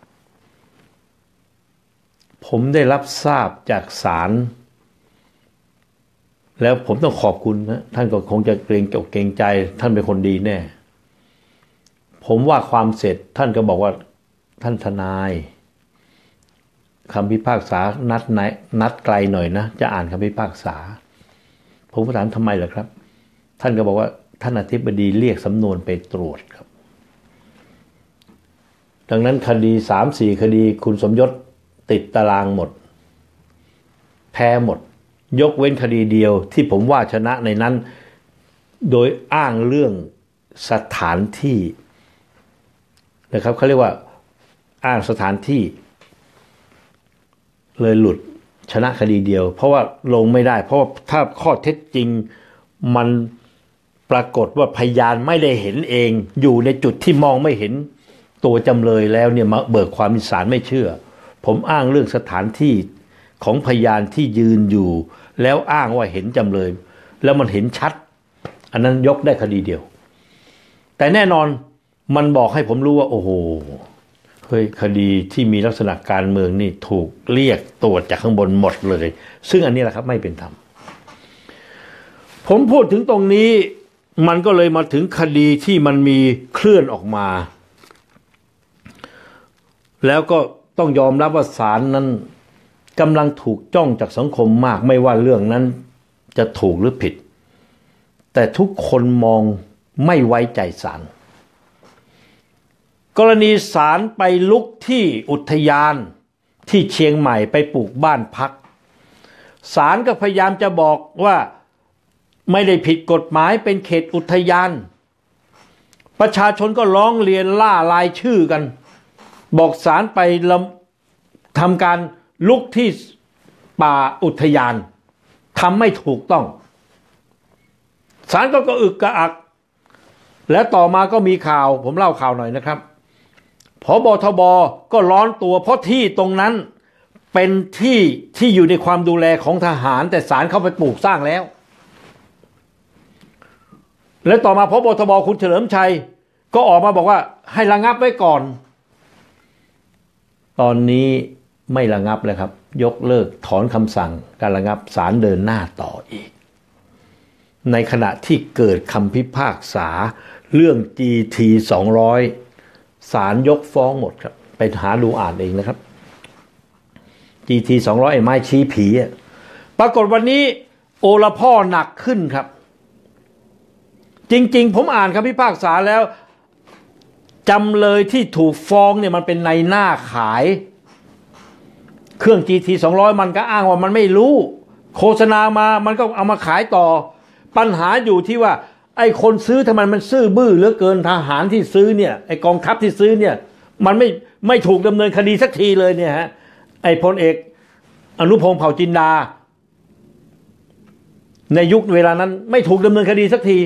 A: ผมได้รับทราบจากศาลแล้วผมต้องขอบคุณนะท่านก็คงจะเกรงอกเกรงใจท่านเป็นคนดีแน่ผมว่าความเสร็จท่านก็บอกว่าท่านทนายคำพิพากษานัดไหนนัดไกลหน่อยนะจะอ่านคำพิพากษาผมก็ถามทำไมล่ะครับท่านก็บอกว่าท่านอธิบดีเรียกสำนวนไปตรวจครับดังนั้นคดี สามสี่ คดีคุณสมยศติดตารางหมดแพ้หมดยกเว้นคดีเดียวที่ผมว่าชนะในนั้นโดยอ้างเรื่องสถานที่นะครับเขาเรียกว่าอ้างสถานที่เลยหลุดชนะคดีเดียวเพราะว่าลงไม่ได้เพราะว่าถ้าข้อเท็จจริงมันปรากฏว่าพยานไม่ได้เห็นเองอยู่ในจุดที่มองไม่เห็นตัวจำเลยแล้วเนี่ยมาเบิกความศาลไม่เชื่อผมอ้างเรื่องสถานที่ของพยานที่ยืนอยู่แล้วอ้างว่าเห็นจำเลยแล้วมันเห็นชัดอันนั้นยกได้คดีเดียวแต่แน่นอนมันบอกให้ผมรู้ว่าโอ้โหเฮ้ยคดีที่มีลักษณะการเมืองนี่ถูกเรียกตรวจจากข้างบนหมดเลยซึ่งอันนี้แหละครับไม่เป็นธรรมผมพูดถึงตรงนี้มันก็เลยมาถึงคดีที่มันมีเคลื่อนออกมาแล้วก็ต้องยอมรับว่าศาลนั้นกำลังถูกจ้องจากสังคมมากไม่ว่าเรื่องนั้นจะถูกหรือผิดแต่ทุกคนมองไม่ไว้ใจศาลกรณีศาลไปลุกที่อุทยานที่เชียงใหม่ไปปลูกบ้านพักศาลก็พยายามจะบอกว่าไม่ได้ผิดกฎหมายเป็นเขตอุทยานประชาชนก็ร้องเรียนล่ารายชื่อกันบอกศาลไปทำการลุกที่ป่าอุทยานทำไม่ถูกต้องศาลก็กระอึกกระอักและต่อมาก็มีข่าวผมเล่าข่าวหน่อยนะครับผบทบก็ร้อนตัวเพราะที่ตรงนั้นเป็นที่ที่อยู่ในความดูแลของทหารแต่ศาลเข้าไปปลูกสร้างแล้วและต่อมาผบทบคุณเฉลิมชัยก็ออกมาบอกว่าให้ระงับไว้ก่อนตอนนี้ไม่ระงับเลยครับยกเลิกถอนคำสั่งการระงับศาลเดินหน้าต่ออีกในขณะที่เกิดคำพิพากษาเรื่อง จี ที สองร้อยศาลยกฟ้องหมดครับไปหาดูอ่านเองนะครับ จี ที สองร้อยไอ้ไม้ชี้ผีปรากฏวันนี้โอละพ่อหนักขึ้นครับจริงๆผมอ่านคำพิพากษาแล้วจำเลยที่ถูกฟ้องเนี่ยมันเป็นในหน้าขายเครื่อง จี ที สองร้อย มันก็อ้างว่ามันไม่รู้โฆษณามามันก็เอามาขายต่อปัญหาอยู่ที่ว่าไอ้คนซื้อทำไมมันซื่อบื้อเหลือเกินทหารที่ซื้อเนี่ยไอ้กองทัพที่ซื้อเนี่ยมันไม่ไม่ถูกดำเนินคดีสักทีเลยเนี่ยฮะไอ้พลเอกอนุพงษ์เผ่าจินดาในยุคเวลานั้นไม่ถูกดำเนินคดีสักที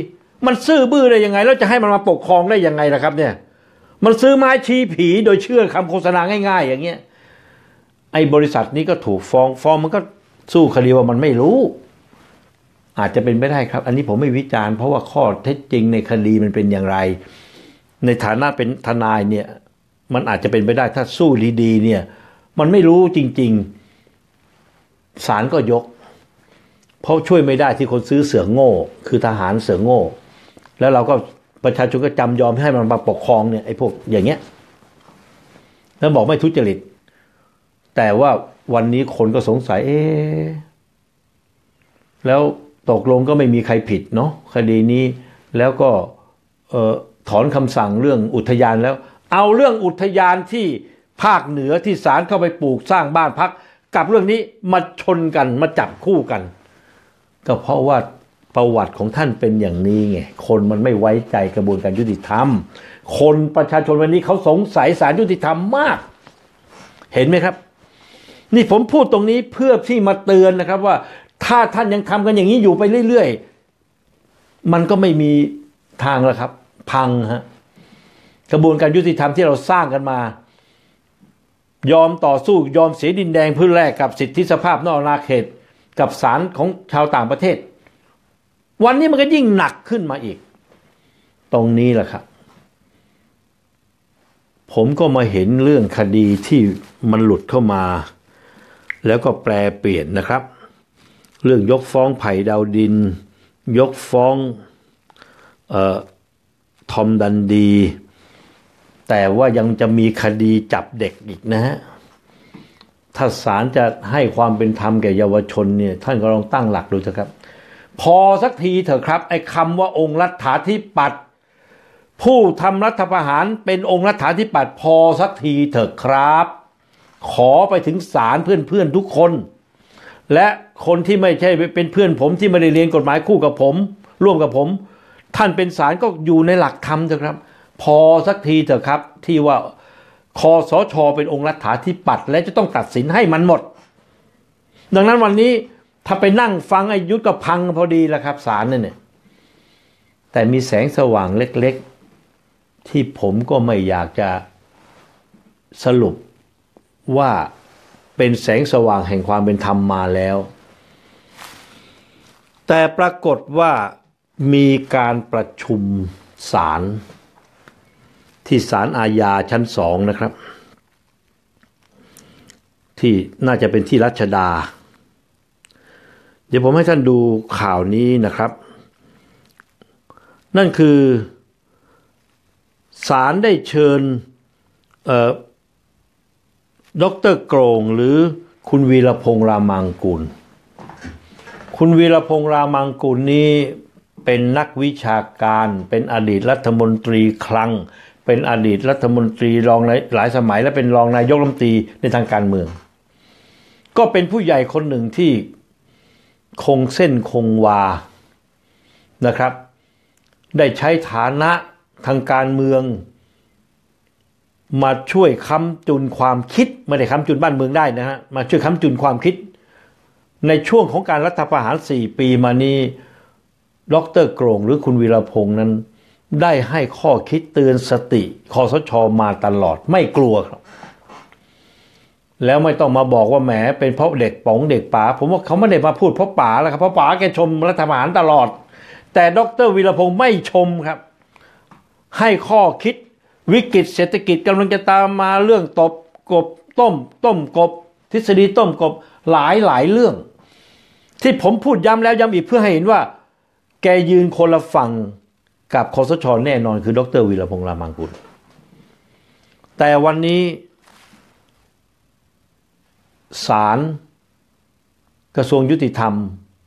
A: มันซื่อบื้อได้ยังไงแล้วจะให้มันมาปกครองได้ยังไงล่ะครับเนี่ยมันซื้อไม้ชี้ผีโดยเชื่อคำโฆษณาง่ายๆอย่างเงี้ยไอ้บริษัทนี้ก็ถูกฟ้องฟ้องมันก็สู้คดีว่ามันไม่รู้อาจจะเป็นไม่ได้ครับอันนี้ผมไม่วิจารณ์เพราะว่าข้อเท็จจริงในคดีมันเป็นอย่างไรในฐานะเป็นทนายเนี่ยมันอาจจะเป็นไปได้ถ้าสู้ดีๆเนี่ยมันไม่รู้จริงๆศาลก็ยกเพราะช่วยไม่ได้ที่คนซื้อเสือโง่คือทหารเสือโง่แล้วเราก็ประชาชนก็จำยอมให้มันมาปกครองเนี่ยไอ้พวกอย่างเงี้ยแล้วบอกไม่ทุจริตแต่ว่าวันนี้คนก็สงสัยเอ๊ะแล้วตกลงก็ไม่มีใครผิดเนาะคดีนี้แล้วก็เอ่อถอนคำสั่งเรื่องอุทยานแล้วเอาเรื่องอุทยานที่ภาคเหนือที่ศาลเข้าไปปลูกสร้างบ้านพักกับเรื่องนี้มาชนกันมาจับคู่กันก็เพราะว่าประวัติของท่านเป็นอย่างนี้ไงคนมันไม่ไว้ใจกระบวนการยุติธรรมคนประชาชนวันนี้เขาสงสัยศาลยุติธรรมมากเห็นไหมครับนี่ผมพูดตรงนี้เพื่อที่มาเตือนนะครับว่าถ้าท่านยังทำกันอย่างนี้อยู่ไปเรื่อยๆมันก็ไม่มีทางแล้วครับพังฮะกระบวนการยุติธรรมที่เราสร้างกันมายอมต่อสู้ยอมเสียดินแดงเพื่อแลกกับสิทธิสภาพนอกอาณาเขตกับศาลของชาวต่างประเทศวันนี้มันก็ยิ่งหนักขึ้นมาอีกตรงนี้แหละครับผมก็มาเห็นเรื่องคดีที่มันหลุดเข้ามาแล้วก็แปลเปลี่ยนนะครับเรื่องยกฟ้องไผ่ดาวดินยกฟ้องเอ่อทอมดันดีแต่ว่ายังจะมีคดีจับเด็กอีกนะฮะถ้าศาลจะให้ความเป็นธรรมแก่เยาวชนเนี่ยท่านก็ลองตั้งหลักดูเถอะครับพอสักทีเถอะครับไอ้คำว่าองค์รัฐาธิปัตย์ผู้ทำรัฐประหารเป็นองค์รัฐาธิปัตย์พอสักทีเถอะครับขอไปถึงศาลเพื่อนๆทุกคนและคนที่ไม่ใช่เป็นเพื่อนผมที่ไม่ได้เรียนกฎหมายคู่กับผมร่วมกับผมท่านเป็นศาลก็อยู่ในหลักธรรมเถอะครับพอสักทีเถอะครับที่ว่าคสช.เป็นองค์รัฐาธิปัตย์และจะต้องตัดสินให้มันหมดดังนั้นวันนี้ถ้าไปนั่งฟังไอ้ยุทธก็พังพอดีแล้วครับศาลเนี่ยแต่มีแสงสว่างเล็กๆที่ผมก็ไม่อยากจะสรุปว่าเป็นแสงสว่างแห่งความเป็นธรรมมาแล้วแต่ปรากฏว่ามีการประชุมศาลที่ศาลอาญาชั้นสองนะครับที่น่าจะเป็นที่รัชดาเดี๋ยวผมให้ท่านดูข่าวนี้นะครับนั่นคือศาลได้เชิญเอ่อดร.โกรงหรือคุณวีรพงษ์รามังกุลคุณวีรพงษ์รามังกุลนี้เป็นนักวิชาการเป็นอดีตรัฐมนตรีคลังเป็นอดีตรัฐมนตรีรองหลายสมัยและเป็นรองนายกรัฐมนตรีในทางการเมืองก็เป็นผู้ใหญ่คนหนึ่งที่คงเส้นคงวานะครับได้ใช้ฐานะทางการเมืองมาช่วยค้ำจุนความคิดไม่ได้ค้ำจุนบ้านเมืองได้นะฮะมาช่วยค้ำจุนความคิดในช่วงของการรัฐประหารสี่ปีมานี้ดร.โกรงหรือคุณวีรพงษ์นั้นได้ให้ข้อคิดเตือนสติคสช.มาตลอดไม่กลัวครับแล้วไม่ต้องมาบอกว่าแหมเป็นเพราะเด็กป๋องเด็กป๋าผมว่าเขาไม่ได้มาพูดเพราะป๋าแล้วครับเพราะป๋าแกชมรัฐประหารตลอดแต่ดร.วีรพงษ์ไม่ชมครับให้ข้อคิดวิกฤตเศรษฐกิจกำลังจะตามมาเรื่องตบกบต้มต้มกบทฤษฎีต้มกบหลายหลายเรื่องที่ผมพูดย้ำแล้วย้ำอีกเพื่อให้เห็นว่าแกยืนคนละฝั่งกับคสช.แน่นอนคือดร.วีรพงษ์รามังกุลแต่วันนี้ศาลกระทรวงยุติธรรม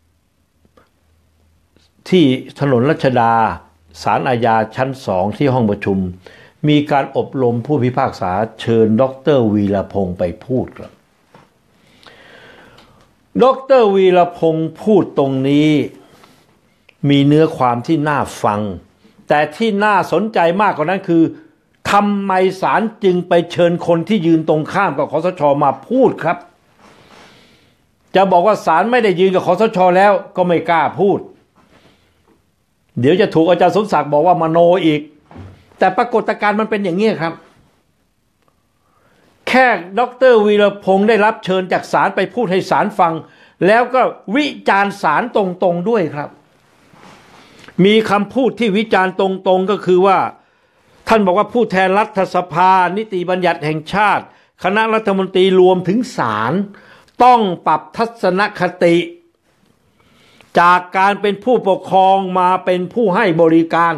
A: ที่ถนนรัชดาศาลอาญาชั้นสองที่ห้องประชุมมีการอบรมผู้พิพากษาเชิญดร.วีรพงษ์ไปพูดครับดร.วีรพงษ์พูดตรงนี้มีเนื้อความที่น่าฟังแต่ที่น่าสนใจมากกว่านั้นคือทำไมศาลจึงไปเชิญคนที่ยืนตรงข้ามกับคสช.มาพูดครับจะบอกว่าศาลไม่ได้ยืนกับคสช.แล้วก็ไม่กล้าพูดเดี๋ยวจะถูกอาจารย์สมศักดิ์บอกว่ามโนอีกแต่ปรากฏการณ์มันเป็นอย่างนี้ครับแค่ดร.วีรพงษ์ได้รับเชิญจากศาลไปพูดให้ศาลฟังแล้วก็วิจารณ์ศาลตรงๆด้วยครับมีคำพูดที่วิจารณ์ตรงๆก็คือว่าท่านบอกว่าผู้แทนรัฐสภานิติบัญญัติแห่งชาติคณะรัฐมนตรีรวมถึงศาลต้องปรับทัศนคติจากการเป็นผู้ปกครองมาเป็นผู้ให้บริการ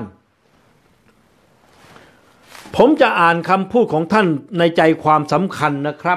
A: ผมจะอ่านคำพูดของท่านในใจความสำคัญนะครับ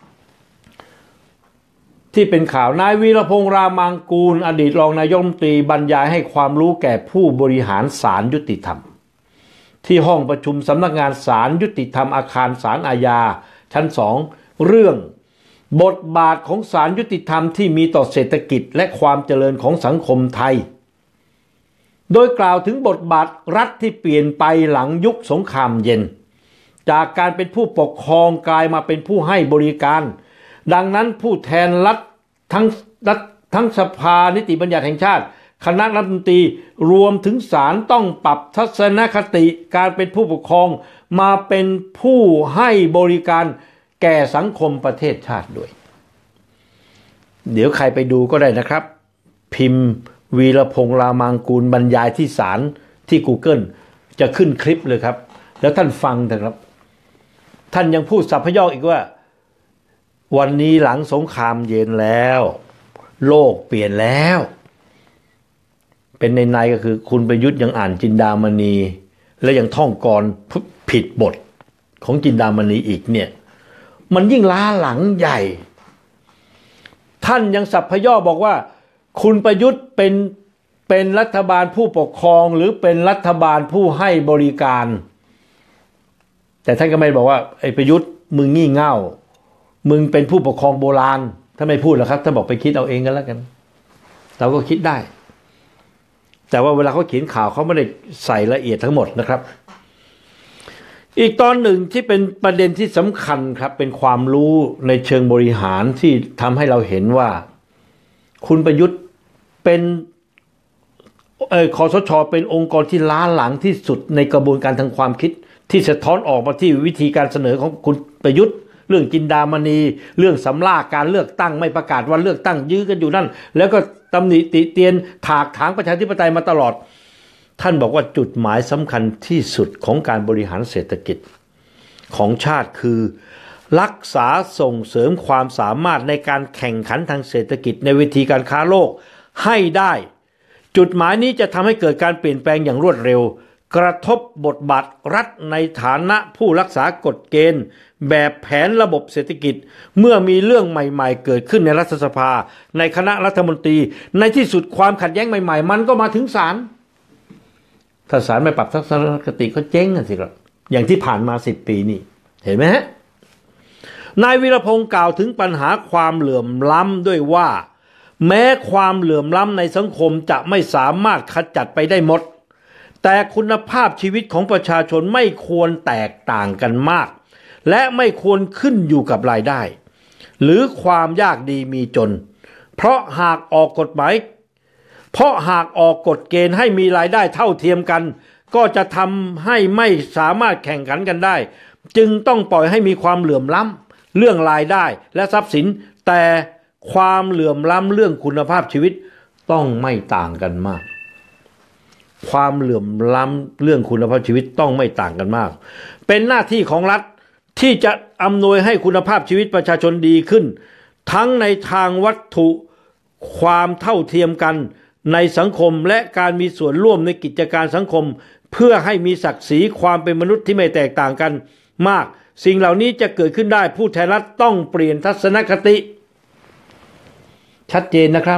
A: ที่เป็นข่าวนายวีรพงษ์รามางกูลอดีตรองนายกรัฐมนตรีบรรยายให้ความรู้แก่ผู้บริหารศาลยุติธรรมที่ห้องประชุมสำนักงานศาลยุติธรรมอาคารศาลอาญาชั้นสองเรื่องบทบาทของศาลยุติธรรมที่มีต่อเศรษฐกิจและความเจริญของสังคมไทยโดยกล่าวถึงบทบาทรัฐที่เปลี่ยนไปหลังยุคสงครามเย็นจากการเป็นผู้ปกครองกลายมาเป็นผู้ให้บริการดังนั้นผู้แทนรัฐทั้งรัฐทั้งสภานิติบัญญัติแห่งชาติคณะรัฐมนตรีรวมถึงศาลต้องปรับทัศนคติการเป็นผู้ปกครองมาเป็นผู้ให้บริการแก่สังคมประเทศชาติด้วยเดี๋ยวใครไปดูก็ได้นะครับพิมพ์วีรพงษ์รามางกูลบรรยายที่ศาลที่ Google จะขึ้นคลิปเลยครับแล้วท่านฟังเถอะครับท่านยังพูดสัพพยอกอีกว่าวันนี้หลังสงครามเย็นแล้วโลกเปลี่ยนแล้วเป็นในในก็คือคุณประยุทธ์ยังอ่านจินดามณีและยังท่องกรผิดบทของจินดามณีอีกเนี่ยมันยิ่งล้าหลังใหญ่ท่านยังสัพพยอกบอกว่าคุณประยุทธ์เป็นเป็นรัฐบาลผู้ปกครองหรือเป็นรัฐบาลผู้ให้บริการแต่ท่านก็ไม่บอกว่าไอ้ประยุทธ์มึงงี่เง่ามึงเป็นผู้ปกครองโบราณถ้าไม่พูดหรอกครับถ้าบอกไปคิดเอาเองกันแล้วกันเราก็คิดได้แต่ว่าเวลาเขาเขียนข่าวเขาไม่ได้ใส่ละเอียดทั้งหมดนะครับอีกตอนหนึ่งที่เป็นประเด็นที่สำคัญครับเป็นความรู้ในเชิงบริหารที่ทำให้เราเห็นว่าคุณประยุทธ์เป็นเออคสช.เป็นองค์กรที่ล้าหลังที่สุดในกระบวนการทางความคิดที่สะท้อนออกมาที่วิธีการเสนอของคุณประยุทธ์เรื่องจินดามณีเรื่องสำลาการเลือกตั้งไม่ประกาศวันเลือกตั้งยื้อกันอยู่นั่นแล้วก็ตำหนิติเตียนถากถางประชาธิปไตยมาตลอดท่านบอกว่าจุดหมายสำคัญที่สุดของการบริหารเศรษฐกิจของชาติคือรักษาส่งเสริมความสามารถในการแข่งขันทางเศรษฐกิจในเวทีการค้าโลกให้ได้จุดหมายนี้จะทำให้เกิดการเปลี่ยนแปลงอย่างรวดเร็วกระทบบทบาทรัฐในฐานะผู้รักษากฎเกณฑ์แบบแผนระบบเศรษฐกิจเมื่อมีเรื่องใหม่ๆเกิดขึ้นในรัฐสภาในคณะรัฐมนตรีในที่สุดความขัดแย้งใหม่ๆมันก็มาถึงศาลถ้าศาลไม่ปรับทัศนคติก็เจ๊งกันสิครับอย่างที่ผ่านมาสิบปีนี่เห็นไหมฮะนายวีรพงษ์กล่าวถึงปัญหาความเหลื่อมล้ำด้วยว่าแม้ความเหลื่อมล้ำในสังคมจะไม่สามารถขจัดไปได้หมดแต่คุณภาพชีวิตของประชาชนไม่ควรแตกต่างกันมากและไม่ควรขึ้นอยู่กับรายได้หรือความยากดีมีจนเพราะหากออกกฎหมายเพราะหากออกกฎเกณฑ์ให้มีรายได้เท่าเทียมกันก็จะทำให้ไม่สามารถแข่งขันกันได้จึงต้องปล่อยให้มีความเหลื่อมล้ำเรื่องรายได้และทรัพย์สินแต่ความเหลื่อมล้ำเรื่องคุณภาพชีวิตต้องไม่ต่างกันมากความเหลื่อมล้ำเรื่องคุณภาพชีวิตต้องไม่ต่างกันมากเป็นหน้าที่ของรัฐที่จะอำนวยให้คุณภาพชีวิตประชาชนดีขึ้นทั้งในทางวัตถุความเท่าเทียมกันในสังคมและการมีส่วนร่วมในกิจการสังคมเพื่อให้มีศักดิ์ศรีความเป็นมนุษย์ที่ไม่แตกต่างกันมากสิ่งเหล่านี้จะเกิดขึ้นได้ผู้แทนรัฐต้องเปลี่ยนทัศนคติชัดเจนนะครับ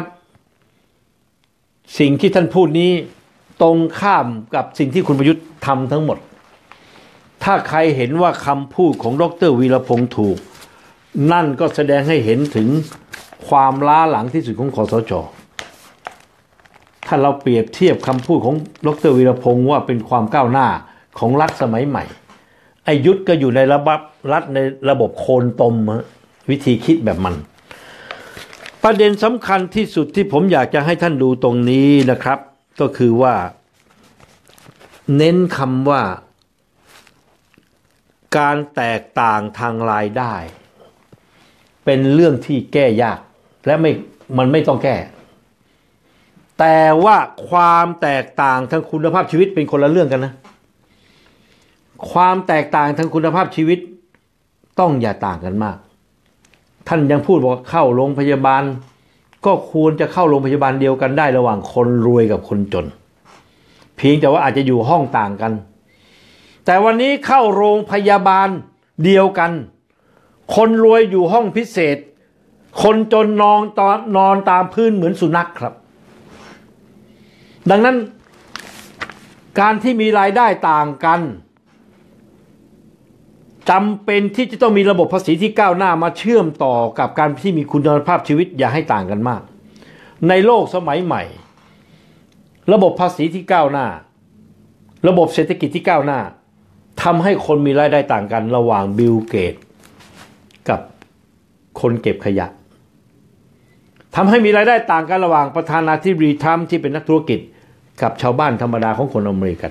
A: สิ่งที่ท่านพูดนี้ตรงข้ามกับสิ่งที่คุณประยุทธ์ทำทั้งหมดถ้าใครเห็นว่าคำพูดของดร.วีรพงษ์ถูกนั่นก็แสดงให้เห็นถึงความล้าหลังที่สุดของคสช.ถ้าเราเปรียบเทียบคำพูดของดร.วีรพงษ์ว่าเป็นความก้าวหน้าของรัฐสมัยใหม่ไอ้ยุทธก็อยู่ในระบบรัฐในระบบโคนตมวิธีคิดแบบมันประเด็นสำคัญที่สุดที่ผมอยากจะให้ท่านดูตรงนี้นะครับก็คือว่าเน้นคำว่าการแตกต่างทางรายได้เป็นเรื่องที่แก้ยากและไม่มันไม่ต้องแก้แต่ว่าความแตกต่างทางคุณภาพชีวิตเป็นคนละเรื่องกันนะความแตกต่างทางคุณภาพชีวิตต้องอย่าต่างกันมากท่านยังพูดว่าเข้าโรงพยาบาลก็ควรจะเข้าโรงพยาบาลเดียวกันได้ระหว่างคนรวยกับคนจนเพียงแต่ว่าอาจจะอยู่ห้องต่างกันแต่วันนี้เข้าโรงพยาบาลเดียวกันคนรวยอยู่ห้องพิเศษคนจนนอนตอนนอนตามพื้นเหมือนสุนัขครับดังนั้นการที่มีรายได้ต่างกันจำเป็นที่จะต้องมีระบบภาษีที่ก้าวหน้ามาเชื่อมต่อกับการที่มีคุณภาพชีวิตอย่าให้ต่างกันมากในโลกสมัยใหม่ระบบภาษีที่ก้าวหน้าระบบเศรษฐกิจที่ก้าวหน้าทำให้คนมีรายได้ต่างกันระหว่างบิลเกตกับคนเก็บขยะทำให้มีรายได้ต่างกันระหว่างประธานาธิบดีทรัมป์ที่เป็นนักธุรกิจกับชาวบ้านธรรมดาของคนอเมริกัน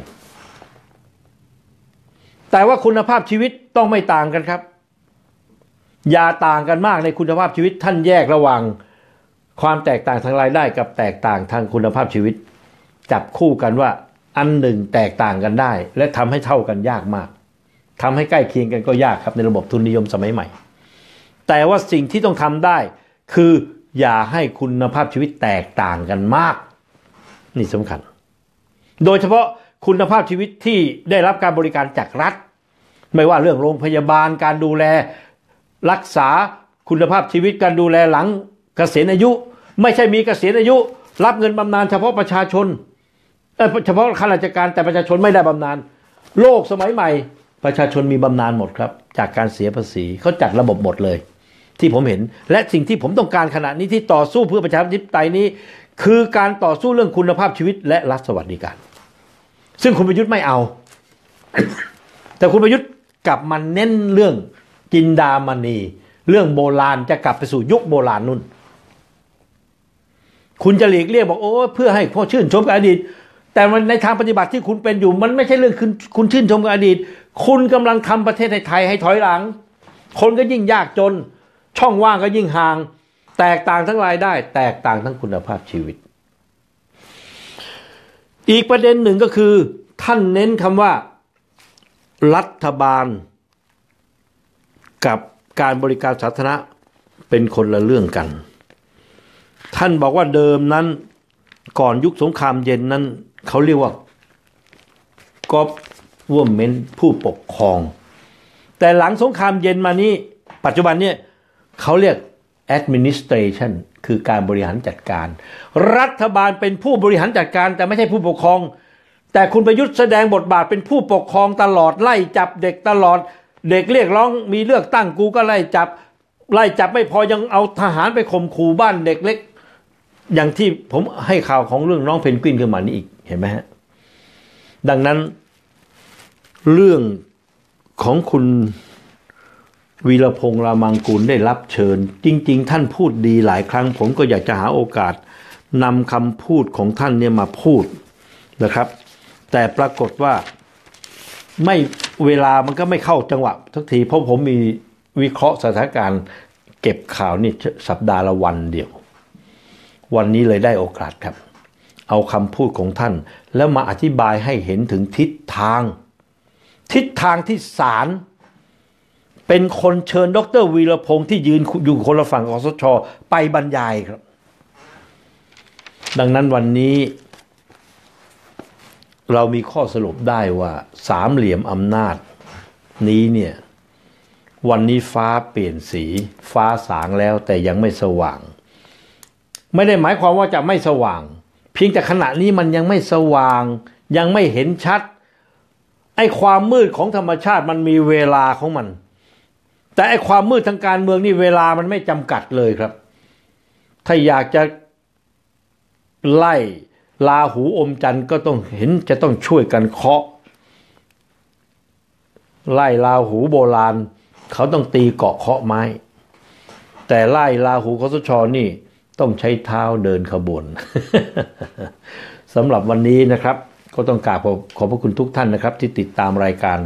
A: แต่ว่าคุณภาพชีวิตต้องไม่ต่างกันครับอย่าต่างกันมากในคุณภาพชีวิตท่านแยกระหว่างความแตกต่างทางรายได้กับแตกต่างทางคุณภาพชีวิตจับคู่กันว่าอันหนึ่งแตกต่างกันได้และทำให้เท่ากันยากมากทำให้ใกล้เคียงกันก็ยากครับในระบบทุนนิยมสมัยใหม่แต่ว่าสิ่งที่ต้องทำได้คืออย่าให้คุณภาพชีวิตแตกต่างกันมากนี่สำคัญโดยเฉพาะคุณภาพชีวิตที่ได้รับการบริการจากรัฐไม่ว่าเรื่องโรงพยาบาลการดูแลรักษาคุณภาพชีวิตการดูแลหลังเกษียณอายุไม่ใช่มีเกษียณอายุรับเงินบำนาญเฉพาะประชาชนเฉพาะข้าราชการแต่ประชาชนไม่ได้บำนาญโลกสมัยใหม่ประชาชนมีบำนาญหมดครับจากการเสียภาษีเขาจัดระบบหมดเลยที่ผมเห็นและสิ่งที่ผมต้องการขณะนี้ที่ต่อสู้เพื่อประชาธิปไตยนี้คือการต่อสู้เรื่องคุณภาพชีวิตและรัฐสวัสดิการซึ่งคุณประยุทธ์ไม่เอา แต่คุณประยุทธ์กลับมาเน้นเรื่องจินดามณีเรื่องโบราณจะกลับไปสู่ยุคโบราณนู่นคุณจะหลีกเลี่ยงบอกโอ้เพื่อให้พ่อชื่นชมกับอดีตแต่ในทางปฏิบัติที่คุณเป็นอยู่มันไม่ใช่เรื่องคุณคุณชื่นชมกับอดีตคุณกำลังทำประเทศไทยให้ถอยหลังคนก็ยิ่งยากจนช่องว่างก็ยิ่งห่างแตกต่างทั้งรายได้แตกต่างทั้งคุณภาพชีวิตอีกประเด็นหนึ่งก็คือท่านเน้นคำว่ารัฐบาลกับการบริการสาธารณะเป็นคนละเรื่องกันท่านบอกว่าเดิมนั้นก่อนยุคสงครามเย็นนั้นเขาเรียกว่า government ผู้ปกครองแต่หลังสงครามเย็นมานี้ปัจจุบันเนี่ยเขาเรียก administration คือการบริหารจัดการรัฐบาลเป็นผู้บริหารจัดการแต่ไม่ใช่ผู้ปกครองแต่คุณประยุทธ์แสดงบทบาทเป็นผู้ปกครองตลอดไล่จับเด็กตลอดเด็กเรียกร้องมีเลือกตั้งกูก็ไล่จับไล่จับไม่พอยังเอาทหารไปข่มขู่บ้านเด็กเล็กอย่างที่ผมให้ข่าวของเรื่องน้องเพนกวินขึ้นมานี่อีกเห็นไหมฮะดังนั้นเรื่องของคุณวีรพงษ์รามังกูลได้รับเชิญจริงๆท่านพูดดีหลายครั้งผมก็อยากจะหาโอกาสนำคำพูดของท่านเนี่ยมาพูดนะครับแต่ปรากฏว่าไม่เวลามันก็ไม่เข้าจังหวะทุกทีเพราะผมมีวิเคราะห์สถานการณ์เก็บข่าวนี่สัปดาห์ละวันเดียววันนี้เลยได้โอกาสครับเอาคำพูดของท่านแล้วมาอธิบายให้เห็นถึงทิศทางทิศทางที่ศาลเป็นคนเชิญดร.วีรพงษ์ที่ยืนอยู่คนละฝั่งคสช.ไปบรรยายครับดังนั้นวันนี้เรามีข้อสรุปได้ว่าสามเหลี่ยมอำนาจนี้เนี่ยวันนี้ฟ้าเปลี่ยนสีฟ้าสางแล้วแต่ยังไม่สว่างไม่ได้หมายความว่าจะไม่สว่างเพียงแต่ขณะนี้มันยังไม่สว่างยังไม่เห็นชัดไอ้ความมืดของธรรมชาติมันมีเวลาของมันแต่ไอ้ความมืดทางการเมืองนี่เวลามันไม่จำกัดเลยครับถ้าอยากจะไล่ราหูอมจันทร์ก็ต้องเห็นจะต้องช่วยกันเคาะไล่ราหูโบราณเขาต้องตีเกาะเคาะไม้แต่ไล่ราหูคสช.นี่ต้องใช้เท้าเดินขบวน สำหรับวันนี้นะครับก็ต้องกราบขอบขอบพระคุณทุกท่านนะครับที่ติดตามรายการ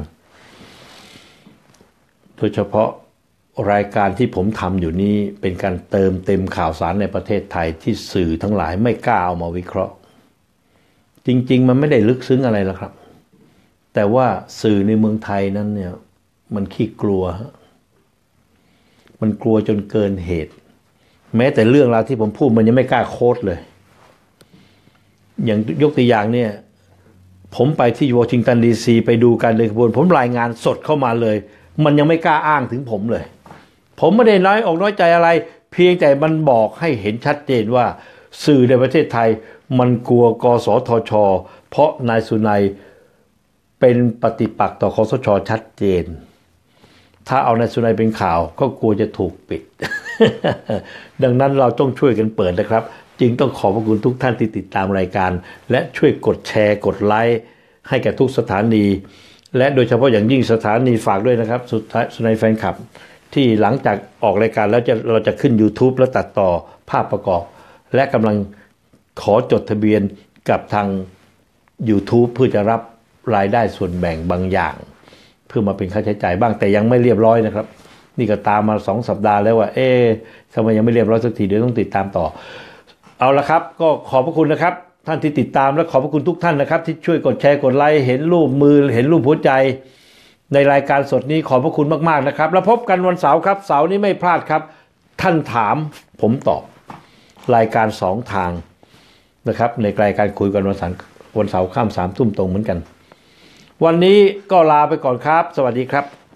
A: โดยเฉพาะรายการที่ผมทำอยู่นี้เป็นการเติมเต็มข่าวสารในประเทศไทยที่สื่อทั้งหลายไม่กล้าเอามาวิเคราะห์จริงๆมันไม่ได้ลึกซึ้งอะไรหรอกครับแต่ว่าสื่อในเมืองไทยนั้นเนี่ยมันขี้กลัวมันกลัวจนเกินเหตุแม้แต่เรื่องราวที่ผมพูดมันยังไม่กล้าโค้ดเลยอย่างยกตัวอย่างเนี่ยผมไปที่วอชิงตันดีซีไปดูการเดินขบวนผมรายงานสดเข้ามาเลยมันยังไม่กล้าอ้างถึงผมเลยผมไม่ได้น้อยอกน้อยใจอะไรเพียงแต่มันบอกให้เห็นชัดเจนว่าสื่อในประเทศไทยมันกลัวกสทช.เพราะนายสุนัยเป็นปฏิปักษ์ต่อคสช.ชัดเจนถ้าเอานายสุนัยเป็นข่าวก็กลัวจะถูกปิด ดังนั้นเราต้องช่วยกันเปิดนะครับจึงต้องขอบพระคุณทุกท่านที่ติดตามรายการและช่วยกดแชร์กดไลค์ให้แก่ทุกสถานีและโดยเฉพาะอย่างยิ่งสถานีฝากด้วยนะครับสุดท้ายสุนัยแฟนคลับที่หลังจากออกรายการแล้วจะเราจะขึ้น YouTube แล้วตัดต่อภาพประกอบและกำลังขอจดทะเบียนกับทาง YouTube เพื่อจะรับรายได้ส่วนแบ่งบางอย่างเพื่อมาเป็นค่าใช้จ่ายบ้างแต่ยังไม่เรียบร้อยนะครับนี่ก็ตามมาสองสัปดาห์แล้วว่าเอ๊ะทำไมยังไม่เรียบร้อยสักทีเดี๋ยวต้องติดตามต่อเอาละครับก็ขอบพระคุณนะครับท่านที่ติดตามและขอบพระคุณทุกท่านนะครับที่ช่วยกดแชร์กดไลค์เห็นรูปมือเห็นรูปหัวใจในรายการสดนี้ขอบพระคุณมากๆนะครับแล้วพบกันวันเสาร์ครับเสาร์นี้ไม่พลาดครับท่านถามผมตอบรายการสองทางนะครับในรายการคุยกันวันเสาร์วันเสาร์ค่ำสามทุ่มตรงเหมือนกันวันนี้ก็ลาไปก่อนครับสวัสดีครับ